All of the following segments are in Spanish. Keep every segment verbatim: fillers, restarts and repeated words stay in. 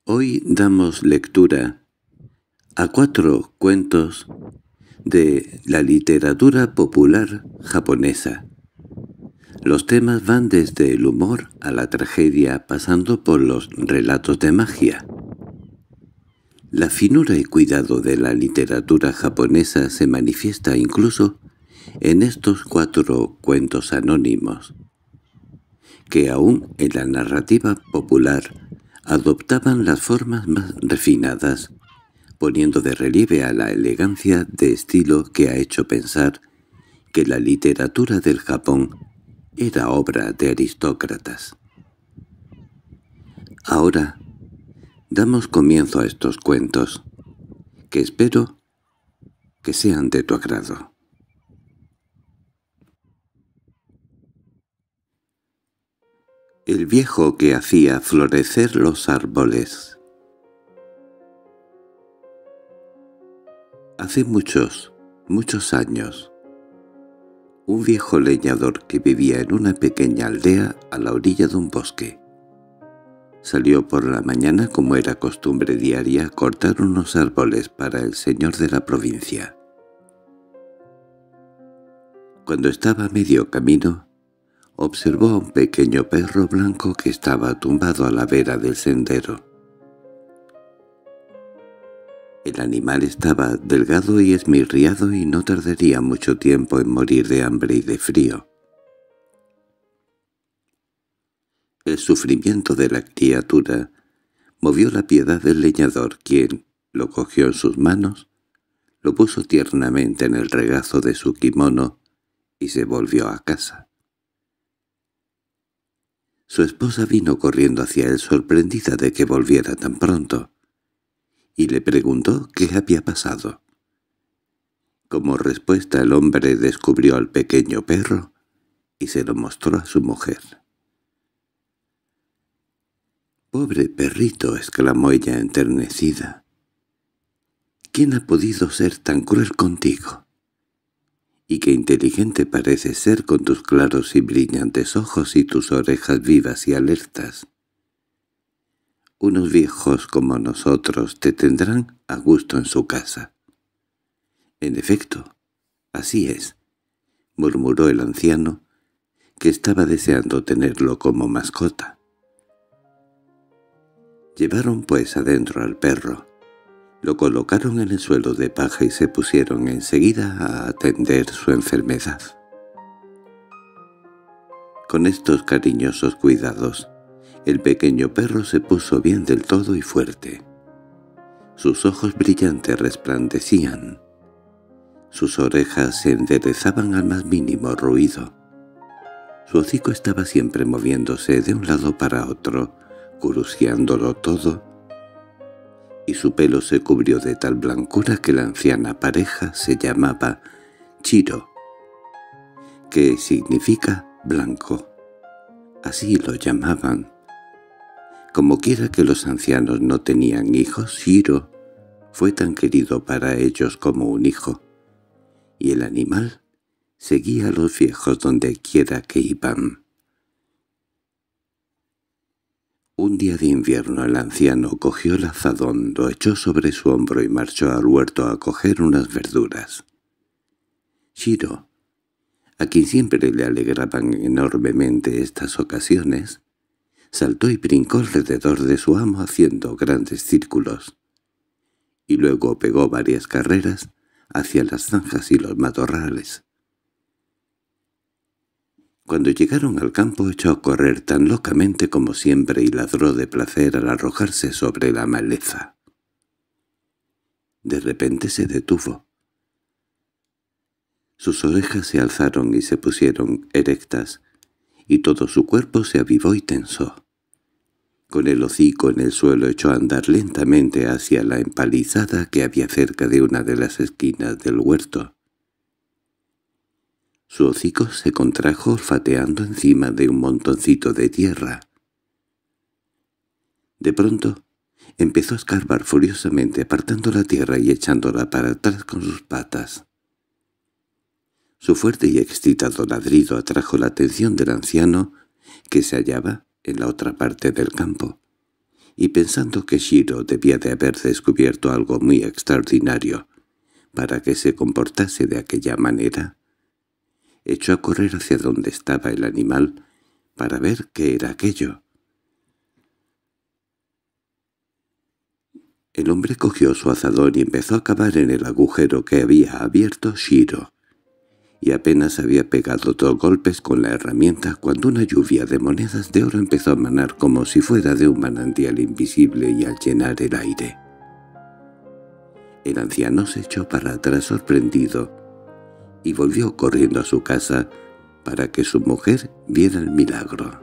Hoy damos lectura a cuatro cuentos de la literatura popular japonesa. Los temas van desde el humor a la tragedia, pasando por los relatos de magia. La finura y cuidado de la literatura japonesa se manifiesta incluso en estos cuatro cuentos anónimos, que aún en la narrativa popular adoptaban las formas más refinadas, poniendo de relieve a la elegancia de estilo que ha hecho pensar que la literatura del Japón era obra de aristócratas. Ahora damos comienzo a estos cuentos, que espero que sean de tu agrado. El viejo que hacía florecer los árboles. Hace muchos, muchos años, un viejo leñador que vivía en una pequeña aldea a la orilla de un bosque salió por la mañana, como era costumbre diaria, a cortar unos árboles para el señor de la provincia. Cuando estaba a medio camino, observó a un pequeño perro blanco que estaba tumbado a la vera del sendero. El animal estaba delgado y esmirriado y no tardaría mucho tiempo en morir de hambre y de frío. El sufrimiento de la criatura movió la piedad del leñador, quien lo cogió en sus manos, lo puso tiernamente en el regazo de su kimono y se volvió a casa. Su esposa vino corriendo hacia él, sorprendida de que volviera tan pronto, y le preguntó qué había pasado. Como respuesta, el hombre descubrió al pequeño perro y se lo mostró a su mujer. «Pobre perrito», exclamó ella enternecida. «¿Quién ha podido ser tan cruel contigo? Y qué inteligente pareces ser con tus claros y brillantes ojos y tus orejas vivas y alertas. Unos viejos como nosotros te tendrán a gusto en su casa». «En efecto, así es», murmuró el anciano, que estaba deseando tenerlo como mascota. Llevaron pues adentro al perro, lo colocaron en el suelo de paja y se pusieron enseguida a atender su enfermedad. Con estos cariñosos cuidados, el pequeño perro se puso bien del todo y fuerte. Sus ojos brillantes resplandecían. Sus orejas se enderezaban al más mínimo ruido. Su hocico estaba siempre moviéndose de un lado para otro, curioseándolo todo, y su pelo se cubrió de tal blancura que la anciana pareja se llamaba Chiro, que significa blanco. Así lo llamaban. Como quiera que los ancianos no tenían hijos, Chiro fue tan querido para ellos como un hijo, y el animal seguía a los viejos donde quiera que iban. Un día de invierno el anciano cogió el azadón, lo echó sobre su hombro y marchó al huerto a coger unas verduras. Chiro, a quien siempre le alegraban enormemente estas ocasiones, saltó y brincó alrededor de su amo haciendo grandes círculos, y luego pegó varias carreras hacia las zanjas y los matorrales. Cuando llegaron al campo echó a correr tan locamente como siempre y ladró de placer al arrojarse sobre la maleza. De repente se detuvo. Sus orejas se alzaron y se pusieron erectas, y todo su cuerpo se avivó y tensó. Con el hocico en el suelo echó a andar lentamente hacia la empalizada que había cerca de una de las esquinas del huerto. Su hocico se contrajo olfateando encima de un montoncito de tierra. De pronto empezó a escarbar furiosamente, apartando la tierra y echándola para atrás con sus patas. Su fuerte y excitado ladrido atrajo la atención del anciano, que se hallaba en la otra parte del campo, y pensando que Shiro debía de haber descubierto algo muy extraordinario para que se comportase de aquella manera, echó a correr hacia donde estaba el animal para ver qué era aquello. El hombre cogió su azadón y empezó a cavar en el agujero que había abierto Shiro, y apenas había pegado dos golpes con la herramienta cuando una lluvia de monedas de oro empezó a manar como si fuera de un manantial invisible y al llenar el aire. El anciano se echó para atrás sorprendido y volvió corriendo a su casa para que su mujer viera el milagro.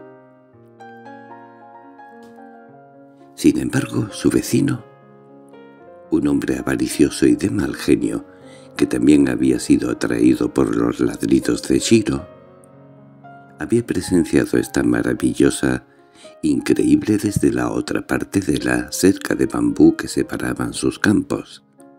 Sin embargo, su vecino, un hombre avaricioso y de mal genio, que también había sido atraído por los ladridos de Shiro, había presenciado esta maravillosa, increíble desde la otra parte de la cerca de bambú que separaban sus campos.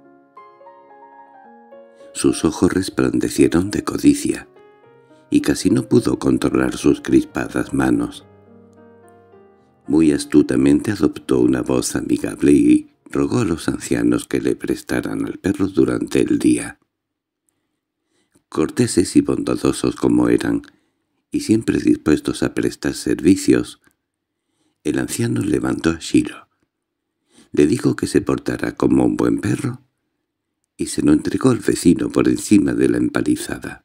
Sus ojos resplandecieron de codicia, y casi no pudo controlar sus crispadas manos. Muy astutamente adoptó una voz amigable y rogó a los ancianos que le prestaran al perro durante el día. Corteses y bondadosos como eran, y siempre dispuestos a prestar servicios, el anciano levantó a Shiro. Le dijo que se portara como un buen perro, y se lo entregó al vecino por encima de la empalizada.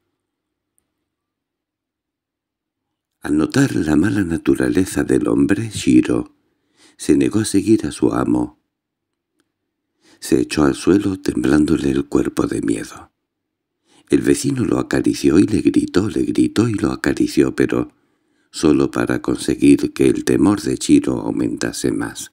Al notar la mala naturaleza del hombre, Shiro se negó a seguir a su amo. Se echó al suelo temblándole el cuerpo de miedo. El vecino lo acarició y le gritó, le gritó y lo acarició, pero solo para conseguir que el temor de Shiro aumentase más.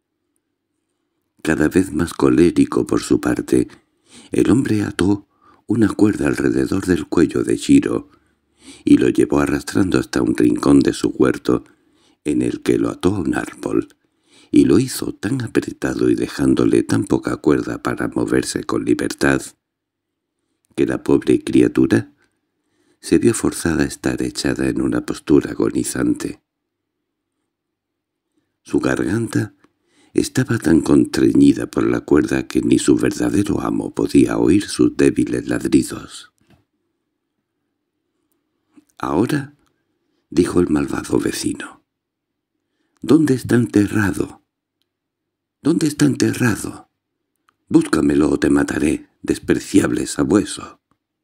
Cada vez más colérico por su parte, el hombre ató una cuerda alrededor del cuello de Shiro y lo llevó arrastrando hasta un rincón de su huerto, en el que lo ató a un árbol, y lo hizo tan apretado y dejándole tan poca cuerda para moverse con libertad, que la pobre criatura se vio forzada a estar echada en una postura agonizante. Su garganta estaba tan contrañida por la cuerda que ni su verdadero amo podía oír sus débiles ladridos. «Ahora», dijo el malvado vecino, «¿dónde está enterrado? ¿Dónde está enterrado? Búscamelo o te mataré, despreciable sabueso».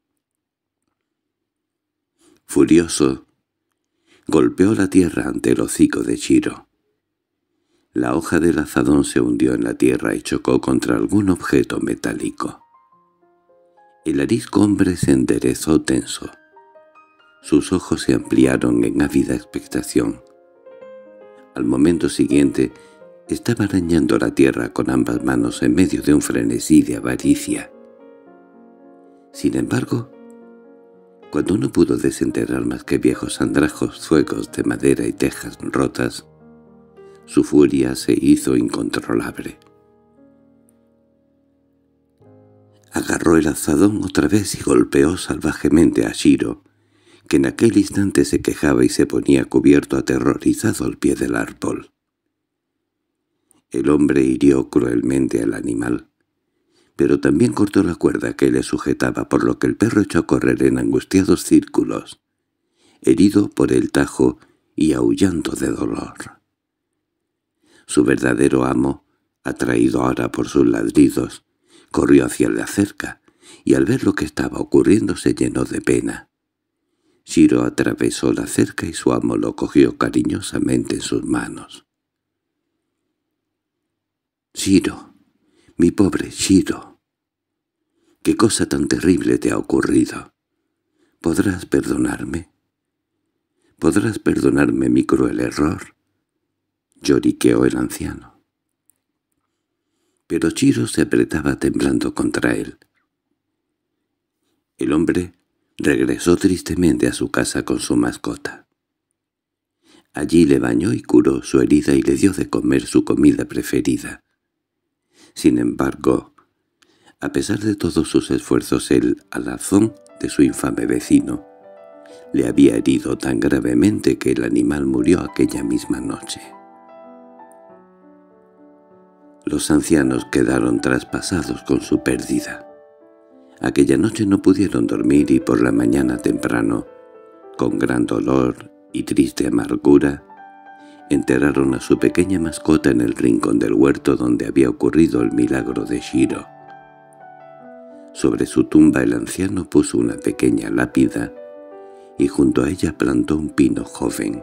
Furioso, golpeó la tierra ante el hocico de Shiro. La hoja del azadón se hundió en la tierra y chocó contra algún objeto metálico. El arisco hombre se enderezó tenso. Sus ojos se ampliaron en ávida expectación. Al momento siguiente, estaba arañando la tierra con ambas manos en medio de un frenesí de avaricia. Sin embargo, cuando no pudo desenterrar más que viejos andrajos, fuegos de madera y tejas rotas, su furia se hizo incontrolable. Agarró el azadón otra vez y golpeó salvajemente a Shiro, que en aquel instante se quejaba y se ponía cubierto aterrorizado al pie del árbol. El hombre hirió cruelmente al animal, pero también cortó la cuerda que le sujetaba, por lo que el perro echó a correr en angustiados círculos, herido por el tajo y aullando de dolor. Su verdadero amo, atraído ahora por sus ladridos, corrió hacia la cerca, y al ver lo que estaba ocurriendo se llenó de pena. Shiro atravesó la cerca y su amo lo cogió cariñosamente en sus manos. «Shiro, mi pobre Shiro, ¿qué cosa tan terrible te ha ocurrido? ¿Podrás perdonarme? ¿Podrás perdonarme mi cruel error?», lloriqueó el anciano. Pero Shiro se apretaba temblando contra él. El hombre regresó tristemente a su casa con su mascota. Allí le bañó y curó su herida y le dio de comer su comida preferida. Sin embargo, a pesar de todos sus esfuerzos, el alazón de su infame vecino le había herido tan gravemente que el animal murió aquella misma noche. Los ancianos quedaron traspasados con su pérdida. Aquella noche no pudieron dormir y por la mañana temprano, con gran dolor y triste amargura, enterraron a su pequeña mascota en el rincón del huerto donde había ocurrido el milagro de Shiro. Sobre su tumba el anciano puso una pequeña lápida y junto a ella plantó un pino joven.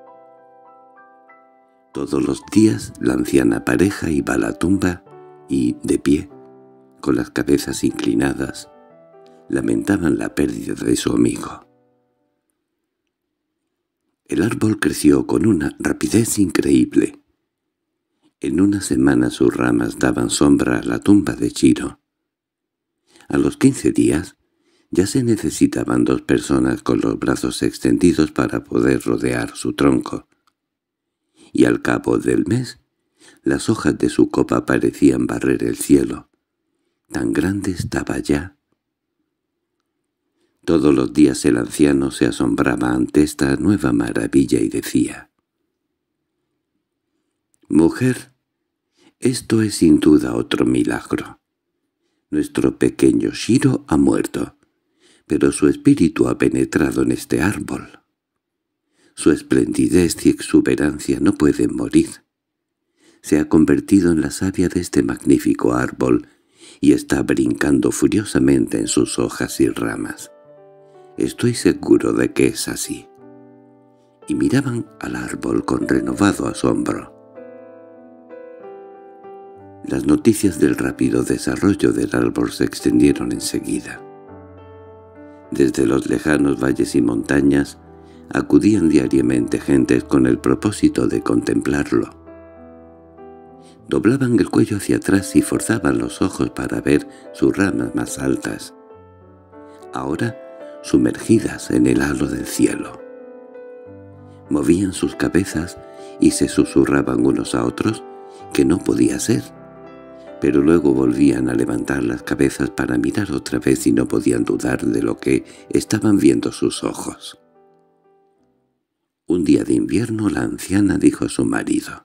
Todos los días la anciana pareja iba a la tumba y, de pie, con las cabezas inclinadas, lamentaban la pérdida de su amigo. El árbol creció con una rapidez increíble. En una semana sus ramas daban sombra a la tumba de Shiro. A los quince días ya se necesitaban dos personas con los brazos extendidos para poder rodear su tronco. Y al cabo del mes, las hojas de su copa parecían barrer el cielo. Tan grande estaba ya. Todos los días el anciano se asombraba ante esta nueva maravilla y decía: «Mujer, esto es sin duda otro milagro. Nuestro pequeño Shiro ha muerto, pero su espíritu ha penetrado en este árbol. Su esplendidez y exuberancia no pueden morir. Se ha convertido en la savia de este magnífico árbol y está brincando furiosamente en sus hojas y ramas. Estoy seguro de que es así». Y miraban al árbol con renovado asombro. Las noticias del rápido desarrollo del árbol se extendieron enseguida. Desde los lejanos valles y montañas acudían diariamente gentes con el propósito de contemplarlo. Doblaban el cuello hacia atrás y forzaban los ojos para ver sus ramas más altas, ahora sumergidas en el halo del cielo. Movían sus cabezas y se susurraban unos a otros que no podía ser, pero luego volvían a levantar las cabezas para mirar otra vez y no podían dudar de lo que estaban viendo sus ojos. Un día de invierno la anciana dijo a su marido: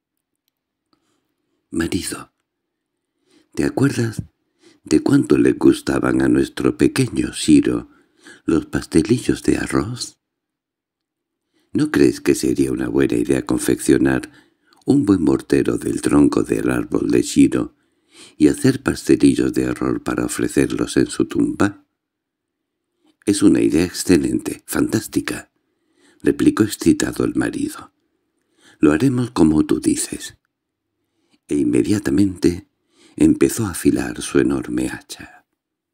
«Marido, ¿te acuerdas de cuánto le gustaban a nuestro pequeño Shiro los pastelillos de arroz? ¿No crees que sería una buena idea confeccionar un buen mortero del tronco del árbol de Shiro y hacer pastelillos de arroz para ofrecerlos en su tumba?» «Es una idea excelente, fantástica», replicó excitado el marido. «Lo haremos como tú dices». E inmediatamente empezó a afilar su enorme hacha.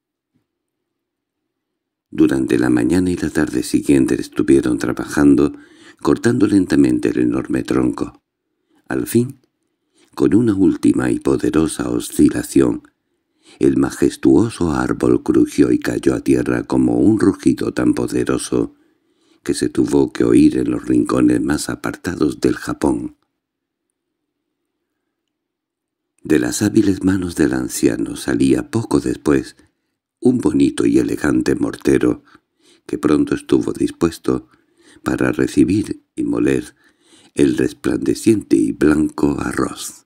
Durante la mañana y la tarde siguiente estuvieron trabajando, cortando lentamente el enorme tronco. Al fin, con una última y poderosa oscilación, el majestuoso árbol crujió y cayó a tierra como un rugido tan poderoso que se tuvo que oír en los rincones más apartados del Japón. De las hábiles manos del anciano salía poco después un bonito y elegante mortero que pronto estuvo dispuesto para recibir y moler el resplandeciente y blanco arroz.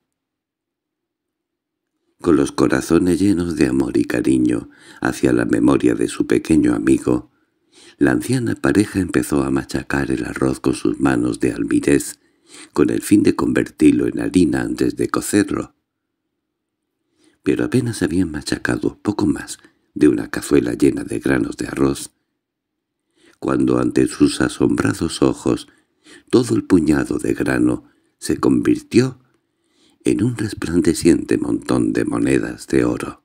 Con los corazones llenos de amor y cariño hacia la memoria de su pequeño amigo, la anciana pareja empezó a machacar el arroz con sus manos de almirez, con el fin de convertirlo en harina antes de cocerlo. Pero apenas habían machacado poco más de una cazuela llena de granos de arroz, cuando ante sus asombrados ojos todo el puñado de grano se convirtió en un resplandeciente montón de monedas de oro.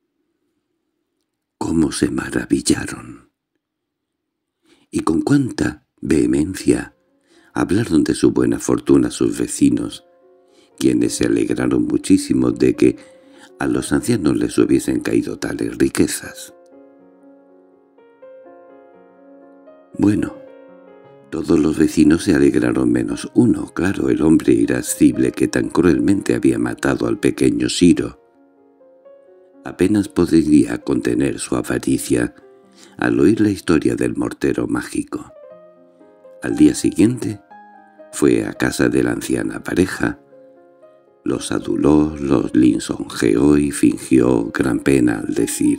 ¡Cómo se maravillaron! Y con cuánta vehemencia hablaron de su buena fortuna sus vecinos, quienes se alegraron muchísimo de que a los ancianos les hubiesen caído tales riquezas. Bueno, todos los vecinos se alegraron menos uno, claro, el hombre irascible que tan cruelmente había matado al pequeño Shiro. Apenas podría contener su avaricia al oír la historia del mortero mágico. Al día siguiente fue a casa de la anciana pareja Los aduló, los lisonjeó y fingió gran pena al decir: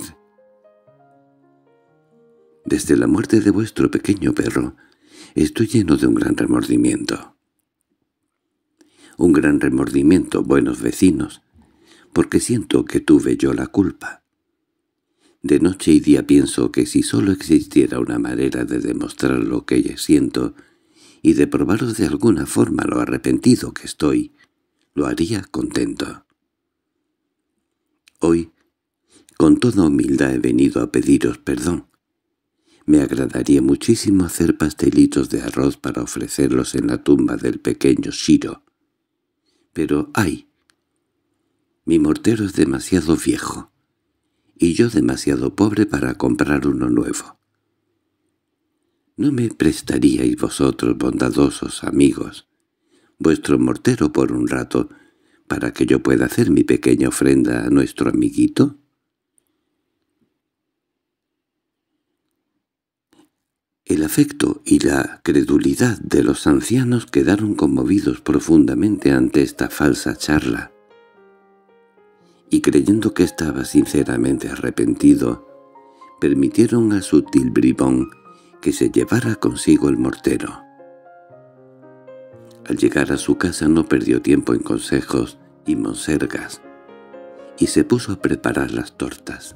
«Desde la muerte de vuestro pequeño perro, estoy lleno de un gran remordimiento. Un gran remordimiento, buenos vecinos, porque siento que tuve yo la culpa. De noche y día pienso que si solo existiera una manera de demostrar lo que yo siento y de probaros de alguna forma lo arrepentido que estoy, lo haría contento. Hoy, con toda humildad he venido a pediros perdón. Me agradaría muchísimo hacer pastelitos de arroz para ofrecerlos en la tumba del pequeño Shiro. Pero ¡ay! Mi mortero es demasiado viejo, y yo demasiado pobre para comprar uno nuevo. ¿No me prestaríais vosotros, bondadosos amigos, vuestro mortero por un rato, para que yo pueda hacer mi pequeña ofrenda a nuestro amiguito?» El afecto y la credulidad de los ancianos quedaron conmovidos profundamente ante esta falsa charla, y creyendo que estaba sinceramente arrepentido, permitieron al sutil bribón que se llevara consigo el mortero. Al llegar a su casa no perdió tiempo en consejos y monsergas, y se puso a preparar las tortas.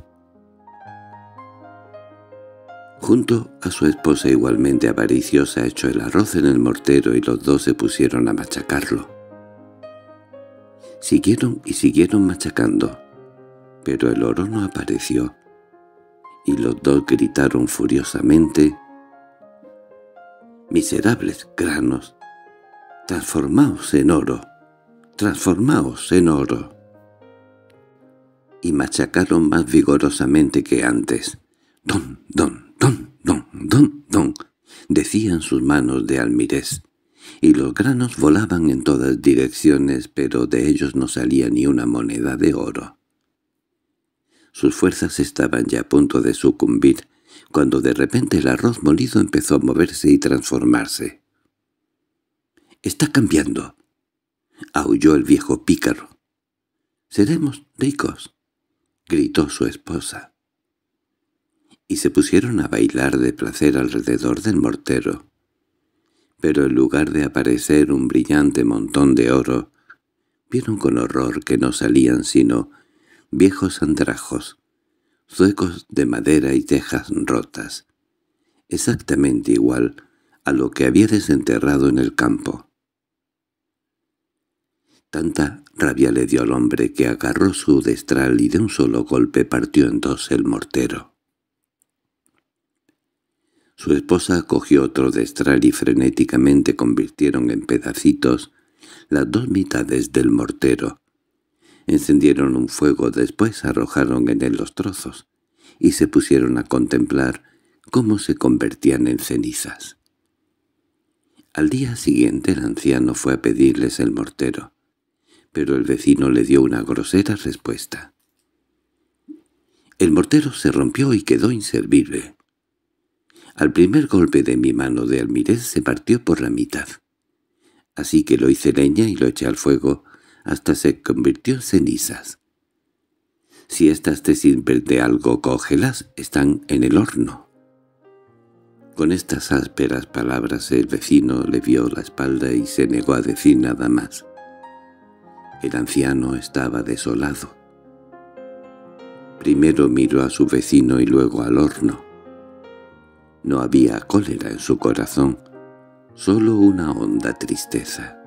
Junto a su esposa igualmente avariciosa echó el arroz en el mortero y los dos se pusieron a machacarlo. Siguieron y siguieron machacando, pero el oro no apareció, y los dos gritaron furiosamente: «¡Miserables granos! ¡Transformaos en oro! ¡Transformaos en oro!» Y machacaron más vigorosamente que antes. «¡Don, don, don, don, don, don!», decían sus manos de almirez, y los granos volaban en todas direcciones, pero de ellos no salía ni una moneda de oro. Sus fuerzas estaban ya a punto de sucumbir, cuando de repente el arroz molido empezó a moverse y transformarse. «¡Está cambiando!», aulló el viejo pícaro. «¡Seremos ricos!», gritó su esposa. Y se pusieron a bailar de placer alrededor del mortero. Pero en lugar de aparecer un brillante montón de oro, vieron con horror que no salían sino viejos andrajos, zuecos de madera y tejas rotas, exactamente igual a lo que había desenterrado en el campo. Tanta rabia le dio al hombre que agarró su destral y de un solo golpe partió en dos el mortero. Su esposa cogió otro destral y frenéticamente convirtieron en pedacitos las dos mitades del mortero. Encendieron un fuego, después arrojaron en él los trozos, y se pusieron a contemplar cómo se convertían en cenizas. Al día siguiente el anciano fue a pedirles el mortero, pero el vecino le dio una grosera respuesta. El mortero se rompió y quedó inservible. Al primer golpe de mi mano de almirez se partió por la mitad. Así que lo hice leña y lo eché al fuego hasta se convirtió en cenizas. Si éstas te sirven de algo, cógelas, están en el horno. Con estas ásperas palabras el vecino le vio la espalda y se negó a decir nada más. El anciano estaba desolado. Primero miró a su vecino y luego al horno. No había cólera en su corazón, solo una honda tristeza.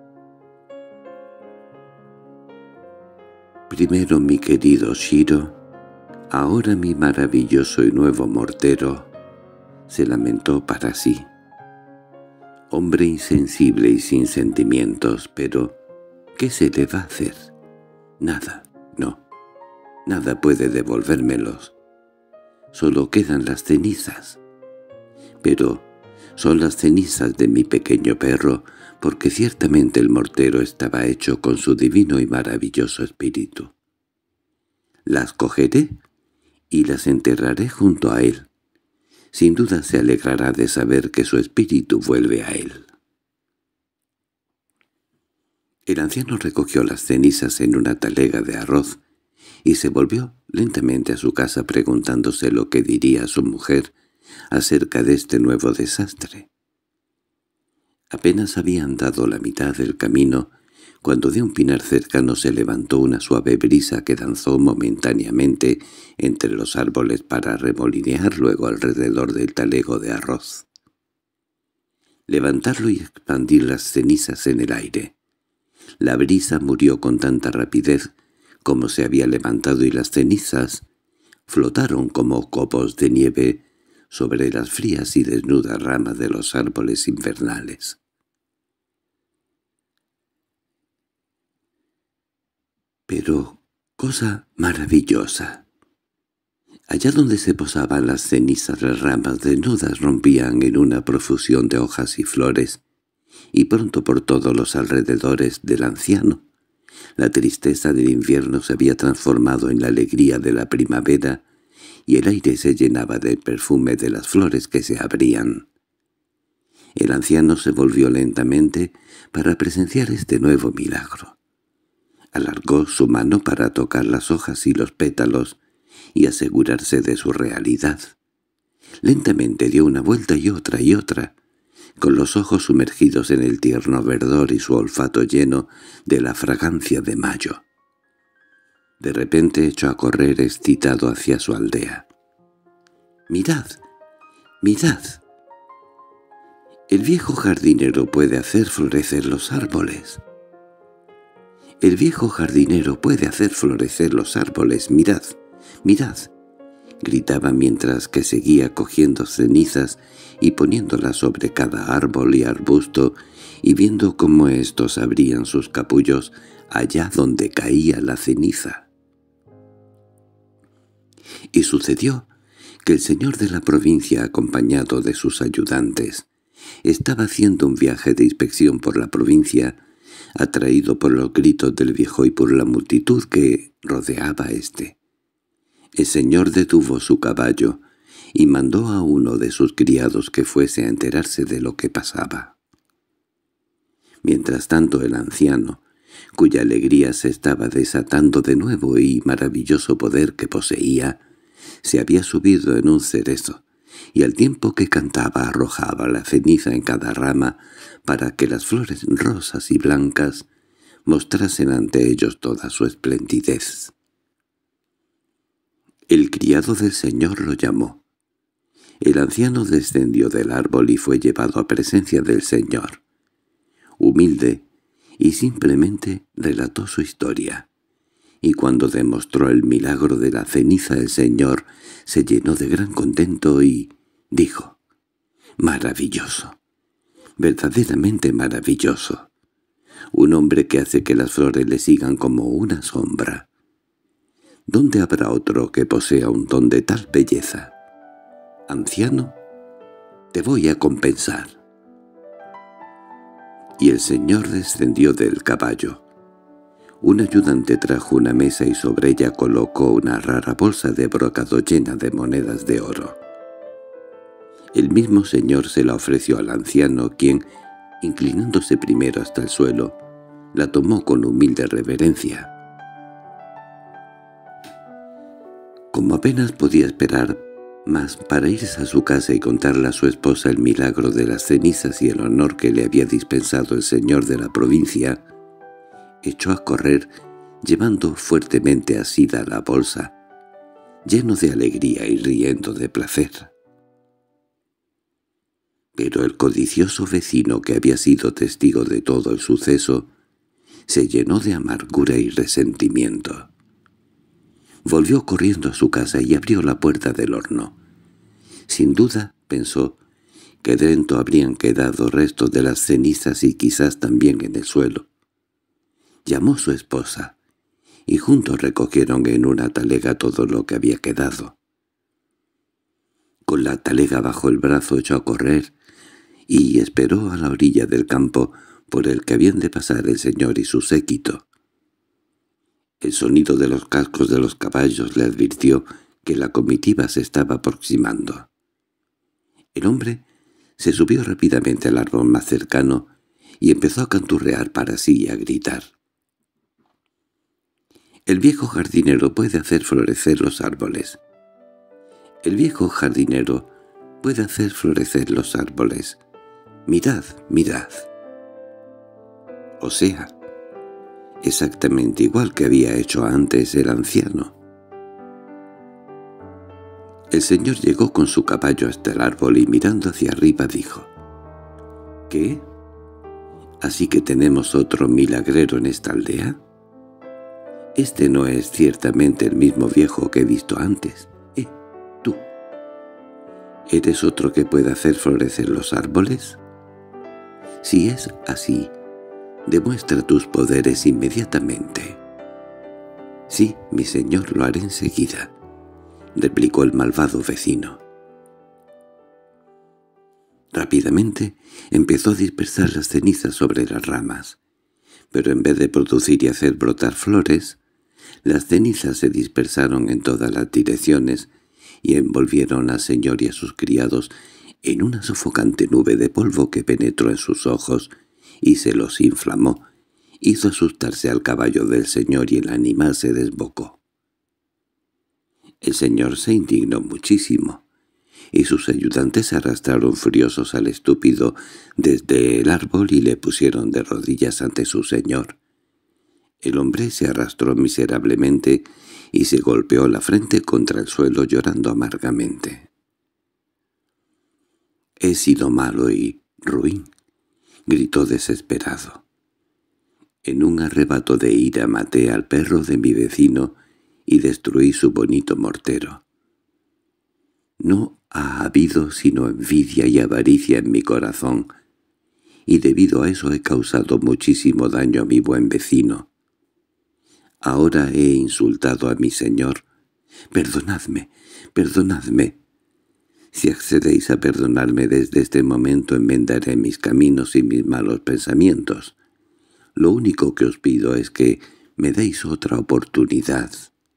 «Primero mi querido Shiro, ahora mi maravilloso y nuevo mortero», se lamentó para sí. Hombre insensible y sin sentimientos, pero ¿qué se le va a hacer? Nada, no, nada puede devolvérmelos. Solo quedan las cenizas. Pero son las cenizas de mi pequeño perro, porque ciertamente el mortero estaba hecho con su divino y maravilloso espíritu. Las cogeré y las enterraré junto a él. Sin duda se alegrará de saber que su espíritu vuelve a él. El anciano recogió las cenizas en una talega de arroz y se volvió lentamente a su casa preguntándose lo que diría su mujer acerca de este nuevo desastre. Apenas habían dado la mitad del camino cuando de un pinar cercano se levantó una suave brisa que danzó momentáneamente entre los árboles para remolinear luego alrededor del talego de arroz. Levantarlo y expandir las cenizas en el aire. La brisa murió con tanta rapidez como se había levantado y las cenizas flotaron como copos de nieve sobre las frías y desnudas ramas de los árboles invernales. Pero, cosa maravillosa, allá donde se posaban las cenizas las ramas desnudas rompían en una profusión de hojas y flores, y pronto por todos los alrededores del anciano la tristeza del invierno se había transformado en la alegría de la primavera, y el aire se llenaba del perfume de las flores que se abrían. El anciano se volvió lentamente para presenciar este nuevo milagro. Alargó su mano para tocar las hojas y los pétalos y asegurarse de su realidad. Lentamente dio una vuelta y otra y otra, con los ojos sumergidos en el tierno verdor y su olfato lleno de la fragancia de mayo. De repente echó a correr excitado hacia su aldea. «¡Mirad! ¡Mirad! El viejo jardinero puede hacer florecer los árboles. El viejo jardinero puede hacer florecer los árboles. Mirad, mirad», gritaba mientras que seguía cogiendo cenizas y poniéndolas sobre cada árbol y arbusto y viendo cómo éstos abrían sus capullos allá donde caía la ceniza. Y sucedió que el señor de la provincia, acompañado de sus ayudantes, estaba haciendo un viaje de inspección por la provincia, atraído por los gritos del viejo y por la multitud que rodeaba a éste. El señor detuvo su caballo y mandó a uno de sus criados que fuese a enterarse de lo que pasaba. Mientras tanto el anciano, cuya alegría se estaba desatando de nuevo y maravilloso poder que poseía, se había subido en un cerezo, y al tiempo que cantaba arrojaba la ceniza en cada rama para que las flores rosas y blancas mostrasen ante ellos toda su esplendidez. El criado del señor lo llamó. El anciano descendió del árbol y fue llevado a presencia del señor. Humilde y simplemente relató su historia, y cuando demostró el milagro de la ceniza el señor se llenó de gran contento y dijo: «Maravilloso, verdaderamente maravilloso. Un hombre que hace que las flores le sigan como una sombra. ¿Dónde habrá otro que posea un don de tal belleza? Anciano, te voy a compensar». Y el señor descendió del caballo. Un ayudante trajo una mesa y sobre ella colocó una rara bolsa de brocado llena de monedas de oro. El mismo señor se la ofreció al anciano, quien, inclinándose primero hasta el suelo, la tomó con humilde reverencia. Como apenas podía esperar más para irse a su casa y contarle a su esposa el milagro de las cenizas y el honor que le había dispensado el señor de la provincia, echó a correr llevando fuertemente asida la bolsa, lleno de alegría y riendo de placer. Pero el codicioso vecino, que había sido testigo de todo el suceso, se llenó de amargura y resentimiento. Volvió corriendo a su casa y abrió la puerta del horno. Sin duda, pensó, que dentro habrían quedado restos de las cenizas y quizás también en el suelo. Llamó a su esposa, y juntos recogieron en una talega todo lo que había quedado. Con la talega bajo el brazo echó a correr, y esperó a la orilla del campo por el que habían de pasar el señor y su séquito. El sonido de los cascos de los caballos le advirtió que la comitiva se estaba aproximando. El hombre se subió rápidamente al árbol más cercano y empezó a canturrear para sí y a gritar. El viejo jardinero puede hacer florecer los árboles. El viejo jardinero puede hacer florecer los árboles. Mirad, mirad. O sea, exactamente igual que había hecho antes el anciano. El señor llegó con su caballo hasta el árbol y mirando hacia arriba dijo: —¿Qué? ¿Así que tenemos otro milagrero en esta aldea? Este no es ciertamente el mismo viejo que he visto antes. Eh, tú. ¿Eres otro que puede hacer florecer los árboles? Si es así, demuestra tus poderes inmediatamente. —Sí, mi señor, lo haré enseguida —replicó el malvado vecino. Rápidamente empezó a dispersar las cenizas sobre las ramas, pero en vez de producir y hacer brotar flores, las cenizas se dispersaron en todas las direcciones y envolvieron al señor y a sus criados en una sofocante nube de polvo que penetró en sus ojos y se los inflamó, hizo asustarse al caballo del señor y el animal se desbocó. El señor se indignó muchísimo, y sus ayudantes arrastraron furiosos al estúpido desde el árbol y le pusieron de rodillas ante su señor. El hombre se arrastró miserablemente y se golpeó la frente contra el suelo llorando amargamente. «He sido malo y ruin», gritó desesperado. «En un arrebato de ira maté al perro de mi vecino y destruí su bonito mortero. No ha habido sino envidia y avaricia en mi corazón, y debido a eso he causado muchísimo daño a mi buen vecino. Ahora he insultado a mi señor. Perdonadme, perdonadme. Si accedéis a perdonarme desde este momento enmendaré mis caminos y mis malos pensamientos. Lo único que os pido es que me deis otra oportunidad».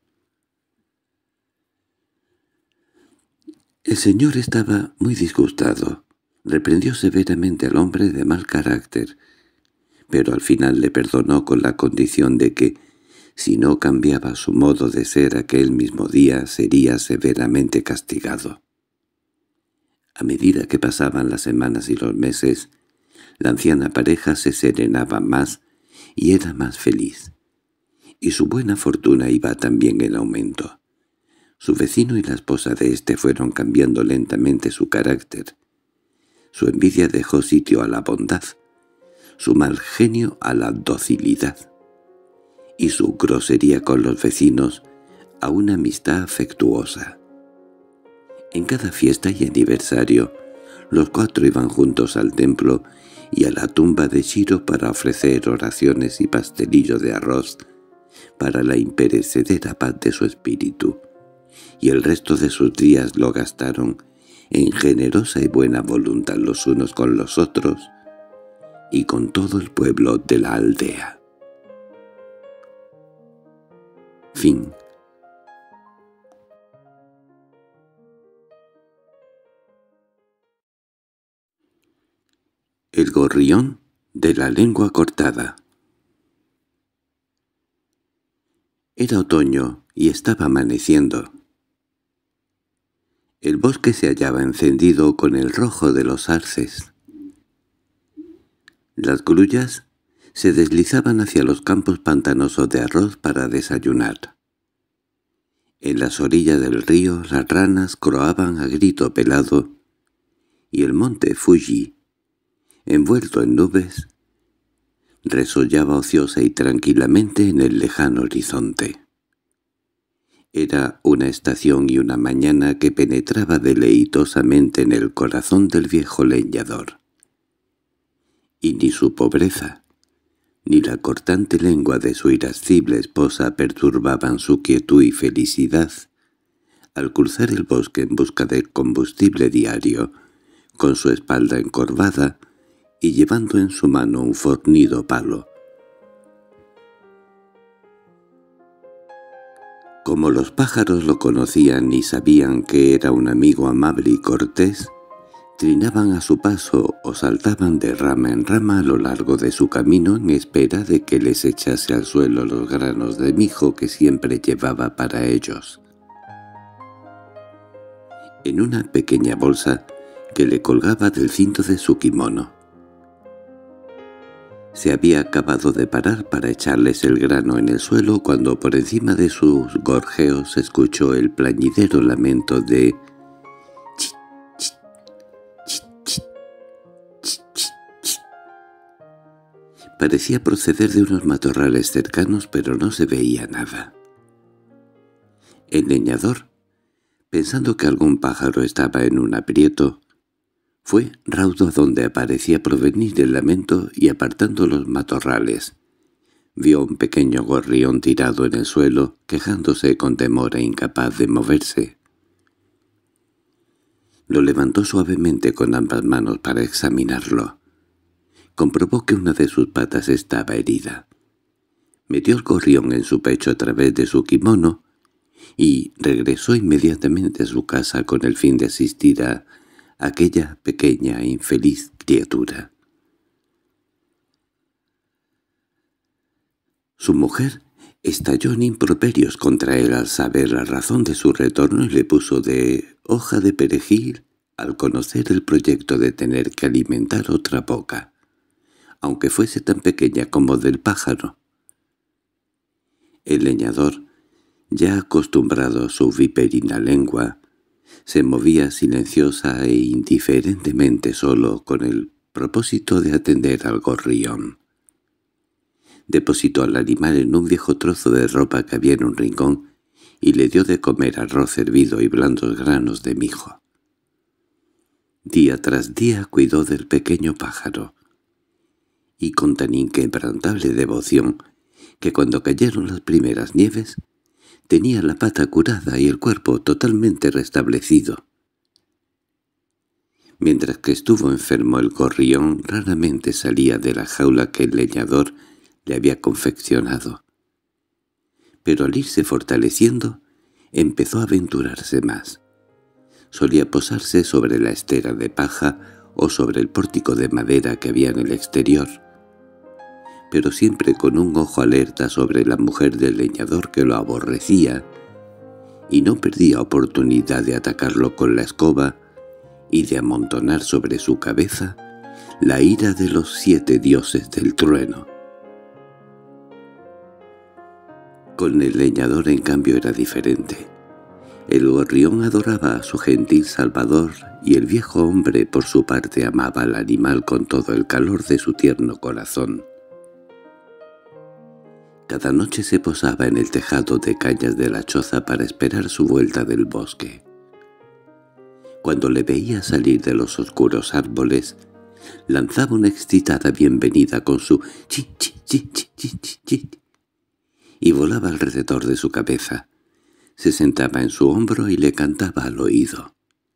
El señor estaba muy disgustado. Reprendió severamente al hombre de mal carácter, pero al final le perdonó con la condición de que, si no cambiaba su modo de ser aquel mismo día, sería severamente castigado. A medida que pasaban las semanas y los meses, la anciana pareja se serenaba más y era más feliz, y su buena fortuna iba también en aumento. Su vecino y la esposa de éste fueron cambiando lentamente su carácter. Su envidia dejó sitio a la bondad, su mal genio a la docilidad, y su grosería con los vecinos a una amistad afectuosa. En cada fiesta y aniversario, los cuatro iban juntos al templo y a la tumba de Shiro para ofrecer oraciones y pastelillo de arroz para la imperecedera paz de su espíritu, y el resto de sus días lo gastaron en generosa y buena voluntad los unos con los otros y con todo el pueblo de la aldea. Fin. El gorrión de la lengua cortada. Era otoño y estaba amaneciendo. El bosque se hallaba encendido con el rojo de los arces. Las grullas se deslizaban hacia los campos pantanosos de arroz para desayunar. En las orillas del río las ranas croaban a grito pelado, y el monte Fuji, envuelto en nubes, resollaba ociosa y tranquilamente en el lejano horizonte. Era una estación y una mañana que penetraba deleitosamente en el corazón del viejo leñador. Y ni su pobreza, ni la cortante lengua de su irascible esposa perturbaban su quietud y felicidad al cruzar el bosque en busca del combustible diario, con su espalda encorvada y llevando en su mano un fornido palo. Como los pájaros lo conocían y sabían que era un amigo amable y cortés, Trinaban a su paso o saltaban de rama en rama a lo largo de su camino en espera de que les echase al suelo los granos de mijo que siempre llevaba para ellos. En una pequeña bolsa que le colgaba del cinto de su kimono. Se había acabado de parar para echarles el grano en el suelo cuando por encima de sus gorjeos escuchó el plañidero lamento de «chi, chi, chi, chi, chi, chi, chi». Parecía proceder de unos matorrales cercanos, pero no se veía nada. El leñador, pensando que algún pájaro estaba en un aprieto, fue raudo a donde aparecía provenir el lamento y apartando los matorrales, vio un pequeño gorrión tirado en el suelo, quejándose con temor e incapaz de moverse. Lo levantó suavemente con ambas manos para examinarlo. Comprobó que una de sus patas estaba herida. Metió el gorrión en su pecho a través de su kimono y regresó inmediatamente a su casa con el fin de asistir a aquella pequeña e infeliz criatura. Su mujer estalló en improperios contra él al saber la razón de su retorno y le puso de hoja de perejil al conocer el proyecto de tener que alimentar otra boca, aunque fuese tan pequeña como del pájaro. El leñador, ya acostumbrado a su viperina lengua, se movía silenciosa e indiferentemente solo con el propósito de atender al gorrión. Depositó al animal en un viejo trozo de ropa que había en un rincón y le dio de comer arroz hervido y blandos granos de mijo. Día tras día cuidó del pequeño pájaro, y con tan inquebrantable devoción que cuando cayeron las primeras nieves tenía la pata curada y el cuerpo totalmente restablecido. Mientras que estuvo enfermo el gorrión raramente salía de la jaula que el leñador le había confeccionado. Pero al irse fortaleciendo, empezó a aventurarse más. Solía posarse sobre la estera de paja o sobre el pórtico de madera que había en el exterior, pero siempre con un ojo alerta sobre la mujer del leñador que lo aborrecía, y no perdía oportunidad de atacarlo con la escoba y de amontonar sobre su cabeza la ira de los siete dioses del trueno. Con el leñador, en cambio, era diferente. El gorrión adoraba a su gentil salvador y el viejo hombre, por su parte, amaba al animal con todo el calor de su tierno corazón. Cada noche se posaba en el tejado de cañas de la choza para esperar su vuelta del bosque. Cuando le veía salir de los oscuros árboles, lanzaba una excitada bienvenida con su chi chi chi chi chi chi chi y volaba alrededor de su cabeza. Se sentaba en su hombro y le cantaba al oído.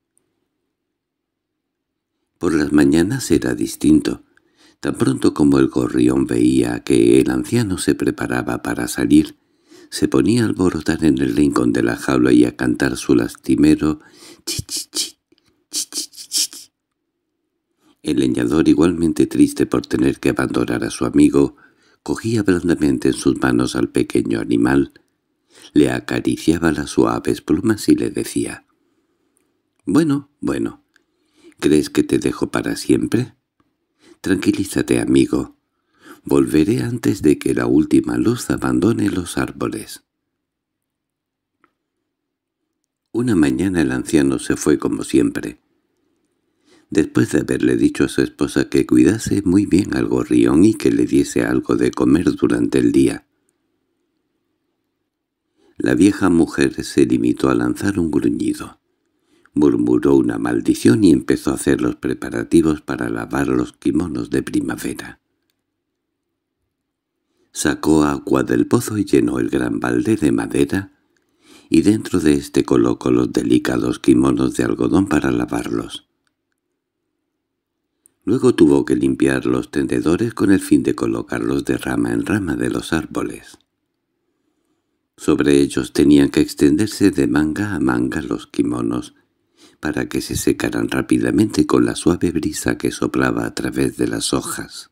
Por las mañanas era distinto. Tan pronto como el gorrión veía que el anciano se preparaba para salir, se ponía a alborotar en el rincón de la jaula y a cantar su lastimero chi chi chi chi chi chi chi. El leñador, igualmente triste por tener que abandonar a su amigo, cogía blandamente en sus manos al pequeño animal, le acariciaba las suaves plumas y le decía: «Bueno, bueno, ¿crees que te dejo para siempre? Tranquilízate, amigo. Volveré antes de que la última luz abandone los árboles». Una mañana el anciano se fue como siempre, después de haberle dicho a su esposa que cuidase muy bien al gorrión y que le diese algo de comer durante el día. La vieja mujer se limitó a lanzar un gruñido. Murmuró una maldición y empezó a hacer los preparativos para lavar los kimonos de primavera. Sacó agua del pozo y llenó el gran balde de madera, y dentro de éste colocó los delicados kimonos de algodón para lavarlos. Luego tuvo que limpiar los tendedores con el fin de colocarlos de rama en rama de los árboles. Sobre ellos tenían que extenderse de manga a manga los kimonos, para que se secaran rápidamente con la suave brisa que soplaba a través de las hojas.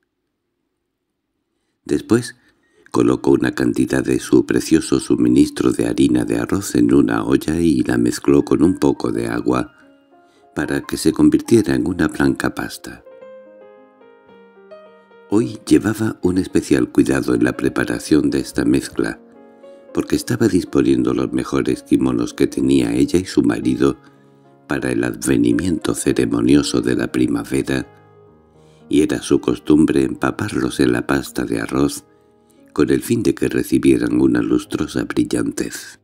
Después colocó una cantidad de su precioso suministro de harina de arroz en una olla y la mezcló con un poco de agua para que se convirtiera en una blanca pasta. Hoy llevaba un especial cuidado en la preparación de esta mezcla, porque estaba disponiendo los mejores kimonos que tenía ella y su marido para el advenimiento ceremonioso de la primavera, y era su costumbre empaparlos en la pasta de arroz con el fin de que recibieran una lustrosa brillantez.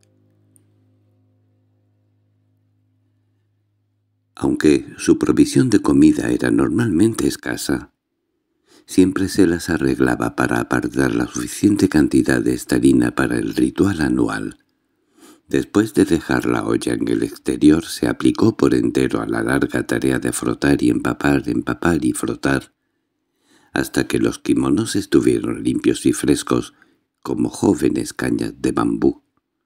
Aunque su provisión de comida era normalmente escasa, siempre se las arreglaba para apartar la suficiente cantidad de esta harina para el ritual anual. Después de dejar la olla en el exterior, se aplicó por entero a la larga tarea de frotar y empapar, empapar y frotar, hasta que los kimonos estuvieron limpios y frescos como jóvenes cañas de bambú.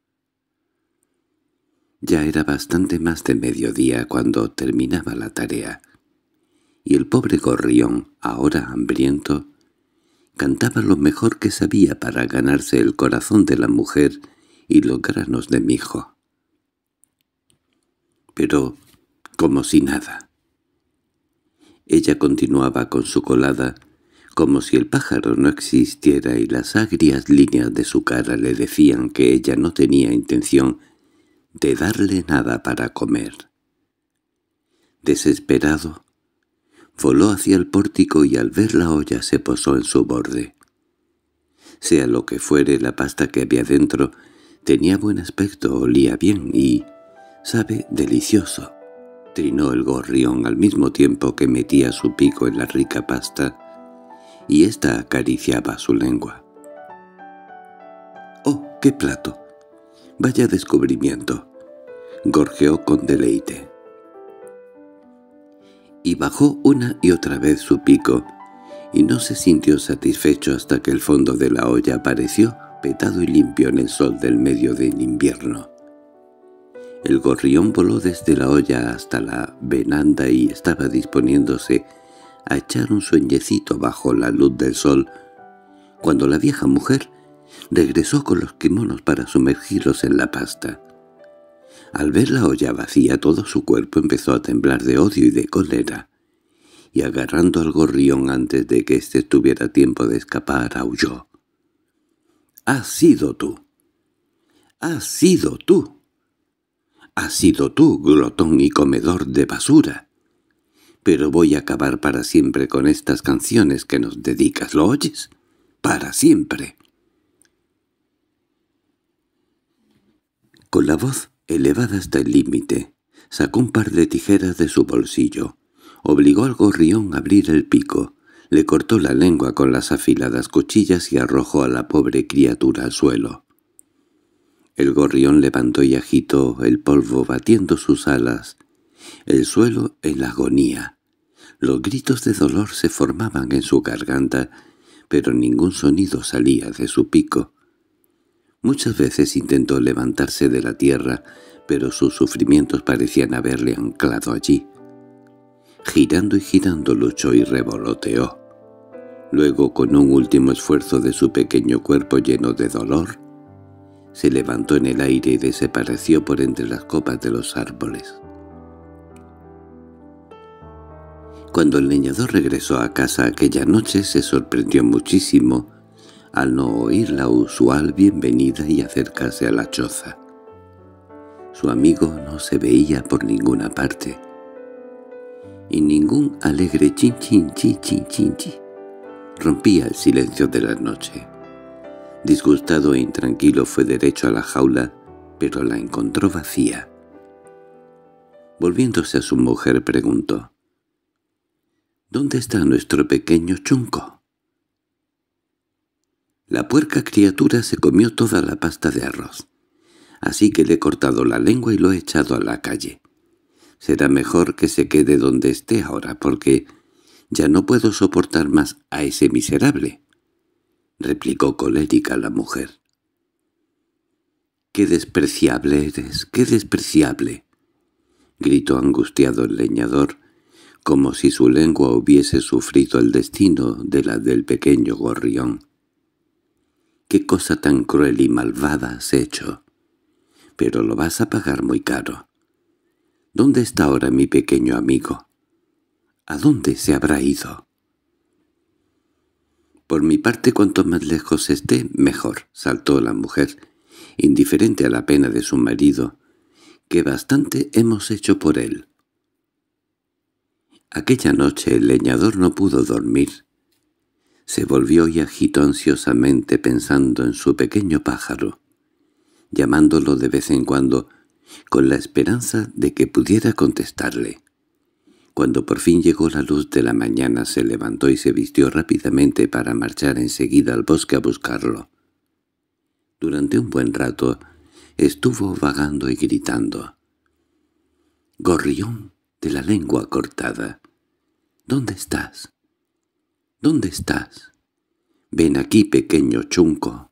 Ya era bastante más de mediodía cuando terminaba la tarea, y el pobre gorrión, ahora hambriento, cantaba lo mejor que sabía para ganarse el corazón de la mujer y los granos de mijo. Pero como si nada. Ella continuaba con su colada, como si el pájaro no existiera, y las agrias líneas de su cara le decían que ella no tenía intención de darle nada para comer. Desesperado, voló hacia el pórtico y al ver la olla se posó en su borde. Sea lo que fuere la pasta que había dentro, tenía buen aspecto, olía bien y, sabe, delicioso. Trinó el gorrión al mismo tiempo que metía su pico en la rica pasta, y ésta acariciaba su lengua. —¡Oh, qué plato! ¡Vaya descubrimiento! —gorjeó con deleite. Y bajó una y otra vez su pico, y no se sintió satisfecho hasta que el fondo de la olla apareció petado y limpio en el sol del medio del invierno. El gorrión voló desde la olla hasta la venanda y estaba disponiéndose a echar un sueñecito bajo la luz del sol, cuando la vieja mujer regresó con los kimonos para sumergirlos en la pasta. Al ver la olla vacía, todo su cuerpo empezó a temblar de odio y de cólera, y agarrando al gorrión antes de que éste tuviera tiempo de escapar, aulló. —¡Has sido tú! ¡Has sido tú! ¡Has sido tú, glotón y comedor de basura! Pero voy a acabar para siempre con estas canciones que nos dedicas, ¿lo oyes? ¡Para siempre! Con la voz elevada hasta el límite, sacó un par de tijeras de su bolsillo, obligó al gorrión a abrir el pico, le cortó la lengua con las afiladas cuchillas y arrojó a la pobre criatura al suelo. El gorrión levantó y agitó el polvo batiendo sus alas, el suelo en la agonía. Los gritos de dolor se formaban en su garganta, pero ningún sonido salía de su pico. Muchas veces intentó levantarse de la tierra, pero sus sufrimientos parecían haberle anclado allí. Girando y girando luchó y revoloteó. Luego, con un último esfuerzo de su pequeño cuerpo lleno de dolor, se levantó en el aire y desapareció por entre las copas de los árboles. Cuando el leñador regresó a casa aquella noche se sorprendió muchísimo al no oír la usual bienvenida y acercarse a la choza. Su amigo no se veía por ninguna parte, y ningún alegre chin chin chin chin chin chin rompía el silencio de la noche. Disgustado e intranquilo fue derecho a la jaula, pero la encontró vacía. Volviéndose a su mujer preguntó: —¿Dónde está nuestro pequeño Chunco? La puerca criatura se comió toda la pasta de arroz, así que le he cortado la lengua y lo he echado a la calle. Será mejor que se quede donde esté ahora, porque ya no puedo soportar más a ese miserable —replicó colérica la mujer. —¡Qué despreciable eres, qué despreciable! —gritó angustiado el leñador, como si su lengua hubiese sufrido el destino de la del pequeño gorrión. —¿Qué cosa tan cruel y malvada has hecho? Pero lo vas a pagar muy caro. ¿Dónde está ahora mi pequeño amigo? ¿A dónde se habrá ido? —Por mi parte, cuanto más lejos esté, mejor —saltó la mujer, indiferente a la pena de su marido—, que bastante hemos hecho por él. Aquella noche el leñador no pudo dormir. Se volvió y agitó ansiosamente pensando en su pequeño pájaro, llamándolo de vez en cuando, con la esperanza de que pudiera contestarle. Cuando por fin llegó la luz de la mañana se levantó y se vistió rápidamente para marchar enseguida al bosque a buscarlo. Durante un buen rato estuvo vagando y gritando. «Gorrión de la lengua cortada, ¿dónde estás? ¿Dónde estás? Ven aquí, pequeño chunco».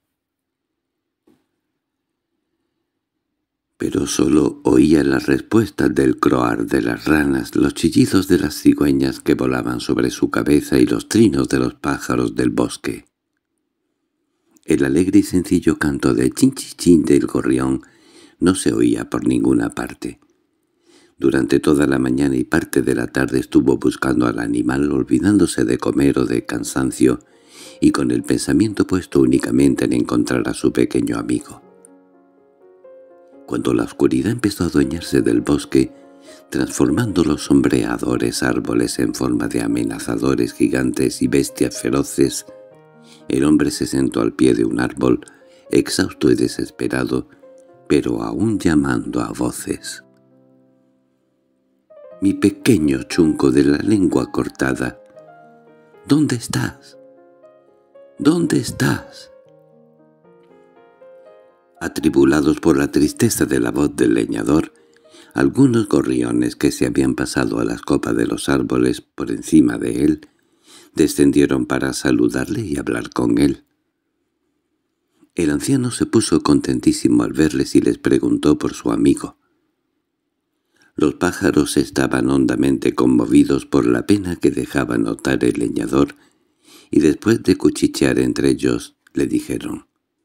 Pero solo oía las respuestas del croar de las ranas, los chillidos de las cigüeñas que volaban sobre su cabeza y los trinos de los pájaros del bosque. El alegre y sencillo canto de chin-chin-chin del gorrión no se oía por ninguna parte. Durante toda la mañana y parte de la tarde estuvo buscando al animal, olvidándose de comer o de cansancio, y con el pensamiento puesto únicamente en encontrar a su pequeño amigo. Cuando la oscuridad empezó a adueñarse del bosque, transformando los sombreadores árboles en forma de amenazadores gigantes y bestias feroces, el hombre se sentó al pie de un árbol, exhausto y desesperado, pero aún llamando a voces. «Mi pequeño chunco de la lengua cortada, ¿dónde estás? ¿Dónde estás?» Atribulados por la tristeza de la voz del leñador, algunos gorriones que se habían pasado a las copas de los árboles por encima de él, descendieron para saludarle y hablar con él. El anciano se puso contentísimo al verles y les preguntó por su amigo. Los pájaros estaban hondamente conmovidos por la pena que dejaba notar el leñador, y después de cuchichear entre ellos, le dijeron: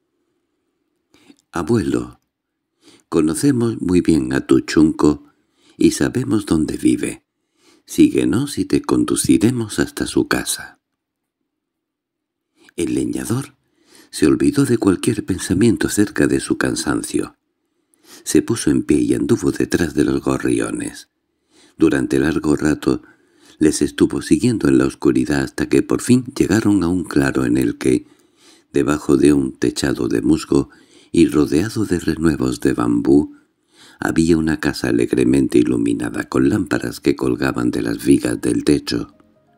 «Abuelo, conocemos muy bien a tu chunco y sabemos dónde vive. Síguenos y te conduciremos hasta su casa». El leñador se olvidó de cualquier pensamiento acerca de su cansancio. Se puso en pie y anduvo detrás de los gorriones. Durante largo rato les estuvo siguiendo en la oscuridad hasta que por fin llegaron a un claro en el que, debajo de un techado de musgo y rodeado de renuevos de bambú, había una casa alegremente iluminada con lámparas que colgaban de las vigas del techo.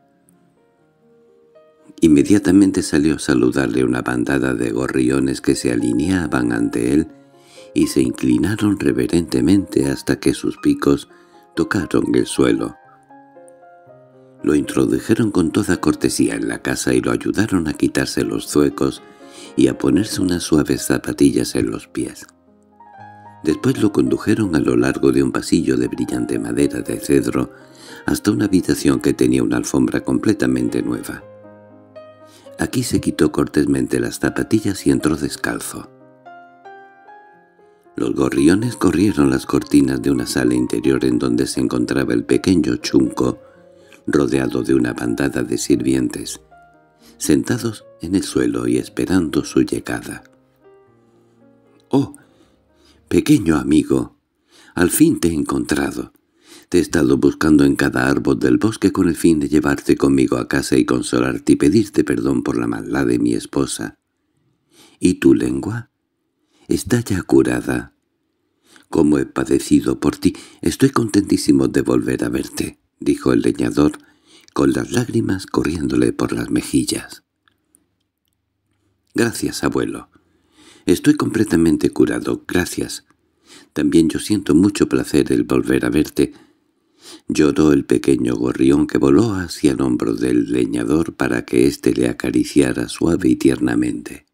Inmediatamente salió a saludarle una bandada de gorriones que se alineaban ante él y se inclinaron reverentemente hasta que sus picos tocaron el suelo. Lo introdujeron con toda cortesía en la casa y lo ayudaron a quitarse los zuecos y a ponerse unas suaves zapatillas en los pies. Después lo condujeron a lo largo de un pasillo de brillante madera de cedro hasta una habitación que tenía una alfombra completamente nueva. Aquí se quitó cortésmente las zapatillas y entró descalzo. Los gorriones corrieron las cortinas de una sala interior en donde se encontraba el pequeño chunco, rodeado de una bandada de sirvientes, sentados en el suelo y esperando su llegada. «Oh, pequeño amigo, al fin te he encontrado. Te he estado buscando en cada árbol del bosque con el fin de llevarte conmigo a casa y consolarte y pedirte perdón por la maldad de mi esposa. ¿Y tu lengua? Está ya curada. Cómo he padecido por ti. Estoy contentísimo de volver a verte», dijo el leñador, con las lágrimas corriéndole por las mejillas. «Gracias, abuelo. Estoy completamente curado, gracias. También yo siento mucho placer el volver a verte». Lloró el pequeño gorrión que voló hacia el hombro del leñador para que éste le acariciara suave y tiernamente.